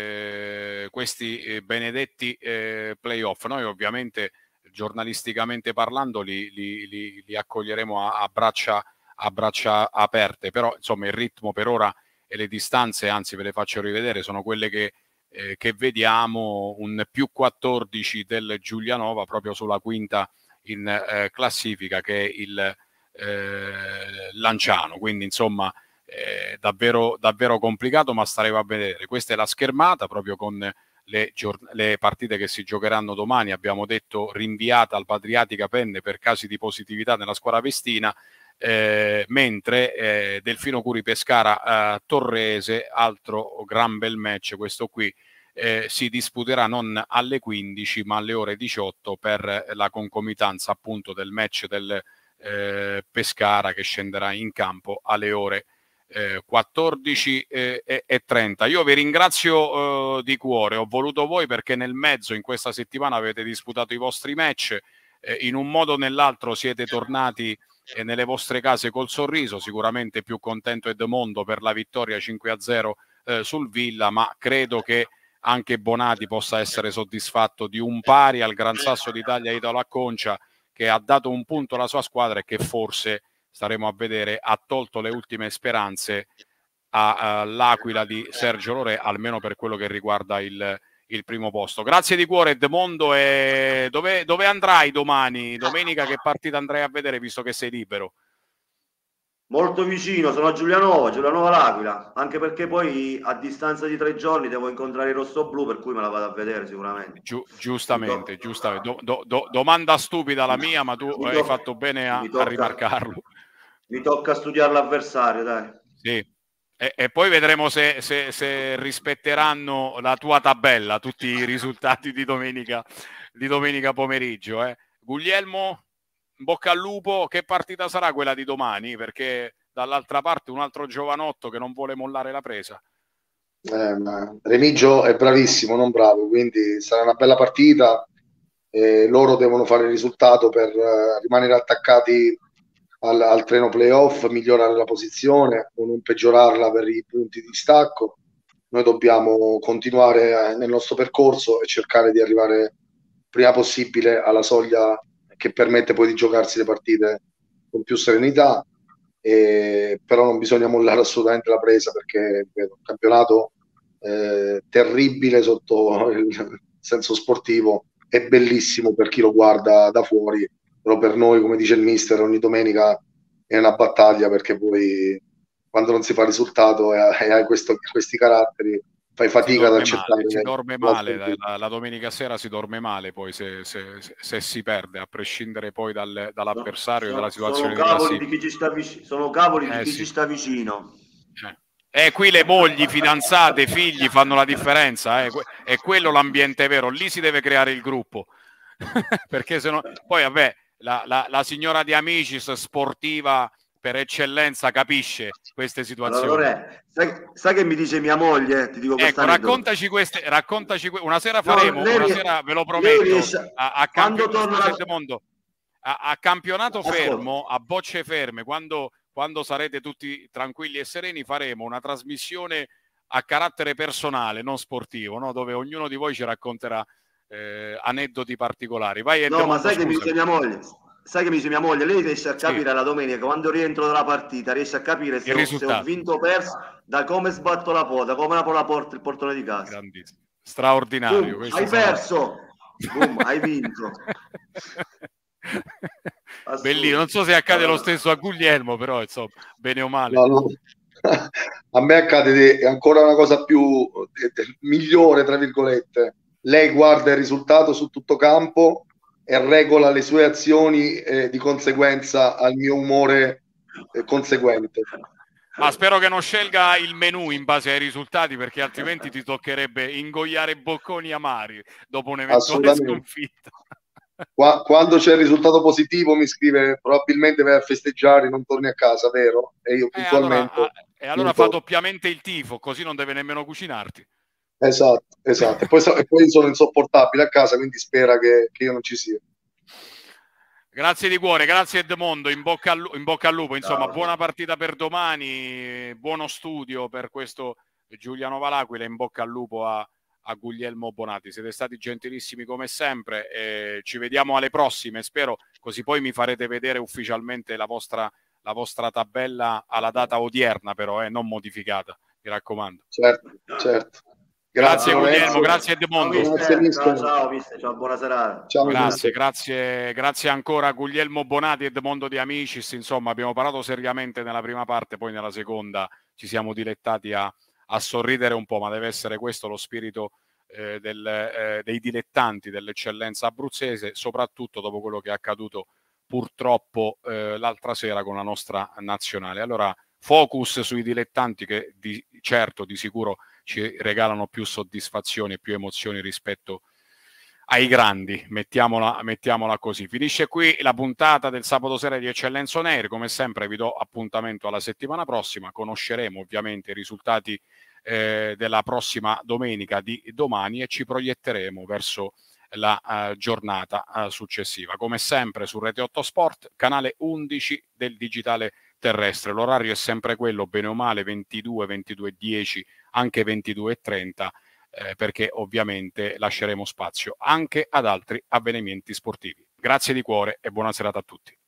benedetti playoff. Noi ovviamente, giornalisticamente parlando, li accoglieremo a braccia aperte, però insomma il ritmo per ora e le distanze, anzi ve le faccio rivedere, sono quelle che vediamo, un +14 del Giulianova proprio sulla quinta in classifica, che è il Lanciano, quindi insomma davvero complicato, ma staremo a vedere. Questa è la schermata proprio con le partite che si giocheranno domani, abbiamo detto rinviata al Adriatica Penne per casi di positività nella squadra vestina, mentre Delfino Curi Pescara Torrese, altro gran bel match questo qui, si disputerà non alle 15 ma alle ore 18 per la concomitanza appunto del match del Pescara, che scenderà in campo alle ore 14:30. Io vi ringrazio di cuore, ho voluto voi perché nel mezzo in questa settimana avete disputato i vostri match, in un modo o nell'altro siete tornati nelle vostre case col sorriso. Sicuramente più contento Edmondo per la vittoria 5-0 sul Villa, ma credo che anche Bonati possa essere soddisfatto di un pari al Gran Sasso d'Italia Italo Acconcia, che ha dato un punto alla sua squadra e che forse, staremo a vedere, ha tolto le ultime speranze all'Aquila di Sergio Lorè, almeno per quello che riguarda il primo posto. Grazie di cuore Edmondo. E dove andrai domani? Domenica che partita andrai a vedere, visto che sei libero? Molto vicino, sono a Giulianova l'Aquila, anche perché poi a distanza di 3 giorni devo incontrare il rossoblu, per cui me la vado a vedere sicuramente. Giustamente. Domanda stupida la mia, ma tu hai fatto bene a rimarcarlo. Mi tocca studiare l'avversario, dai. Sì. E poi vedremo se rispetteranno la tua tabella, tutti i risultati di domenica pomeriggio. Guglielmo, in bocca al lupo. Che partita sarà quella di domani? Perché dall'altra parte un altro giovanotto che non vuole mollare la presa. Ma Remigio è bravissimo, non bravo, quindi sarà una bella partita. Loro devono fare il risultato per rimanere attaccati al treno playoff, migliorare la posizione o non peggiorarla per i punti di distacco. Noi dobbiamo continuare nel nostro percorso e cercare di arrivare prima possibile alla soglia che permette poi di giocarsi le partite con più serenità. Però non bisogna mollare assolutamente la presa, perché è un campionato terribile sotto il senso sportivo, è bellissimo per chi lo guarda da fuori, però per noi, come dice il mister, ogni domenica è una battaglia, perché poi quando non si fa risultato e hai questi caratteri fai fatica ad accettare si dorme male la domenica sera, si dorme male poi se si perde, a prescindere poi dall'avversario e dalla situazione sono cavoli di chi ci sta vicino, sono cavoli di chi ci sta vicino. Qui le mogli, fidanzate, figli fanno la differenza, è quello l'ambiente vero, lì si deve creare il gruppo. Perché se no, poi vabbè, la signora di Amicis, sportiva per eccellenza, capisce queste situazioni. Allora, sai che mi dice mia moglie? Ti dico, ecco, raccontaci una sera faremo, una sera ve lo prometto, a campionato fermo, a bocce ferme, quando sarete tutti tranquilli e sereni, faremo una trasmissione a carattere personale, non sportivo, no? Dove ognuno di voi ci racconterà aneddoti particolari. Vai, no, ma sai che mi dice mia moglie? Sai che mi dice mia moglie? Lei riesce a capire la domenica, quando rientro dalla partita, riesce a capire se ho vinto o perso, da come sbatto la porta, come apro la porta, il portone di casa. Grandissimo. Straordinario. Boom, hai perso, boom, hai vinto. Bellino, non so se accade lo stesso a Guglielmo, però insomma, bene o male. No. A me accade ancora una cosa più migliore, tra virgolette. Lei guarda il risultato su tutto campo e regola le sue azioni di conseguenza al mio umore conseguente. Ma spero che non scelga il menù in base ai risultati, perché altrimenti ti toccherebbe ingoiare bocconi amari dopo un'eventuale sconfitta. Quando c'è il risultato positivo mi scrive: probabilmente vai a festeggiare, non torni a casa, vero? E io puntualmente allora fa doppiamente il tifo, così non deve nemmeno cucinarti. Esatto. E poi sono insopportabile a casa, quindi spera che io non ci sia. Grazie di cuore, grazie Edmondo, in bocca al lupo, insomma. Ciao. Buona partita per domani, buono studio per questo Giuliano Valaquila, in bocca al lupo a Guglielmo Bonati. Siete stati gentilissimi come sempre, ci vediamo alle prossime, spero, così poi mi farete vedere ufficialmente la vostra tabella alla data odierna, però non modificata, mi raccomando. Certo. Grazie Guglielmo, grazie Edmondo. Ciao, buona serata. Ciao, grazie ancora a Guglielmo Bonati, Edmondo di Amicis. Insomma, abbiamo parlato seriamente nella prima parte, poi nella seconda ci siamo dilettati a sorridere un po', ma deve essere questo lo spirito dei dilettanti dell'eccellenza abruzzese, soprattutto dopo quello che è accaduto purtroppo l'altra sera con la nostra nazionale. Allora, focus sui dilettanti che di sicuro ci regalano più soddisfazioni e più emozioni rispetto ai grandi, mettiamola così. Finisce qui la puntata del sabato sera di Eccellenza On Air. Come sempre vi do appuntamento alla settimana prossima, conosceremo ovviamente i risultati della prossima domenica di domani e ci proietteremo verso la giornata successiva. Come sempre su Rete 8 Sport, canale 11 del digitale terrestre. L'orario è sempre quello, bene o male, 22, 22:10, anche 22:30, perché ovviamente lasceremo spazio anche ad altri avvenimenti sportivi. Grazie di cuore e buona serata a tutti.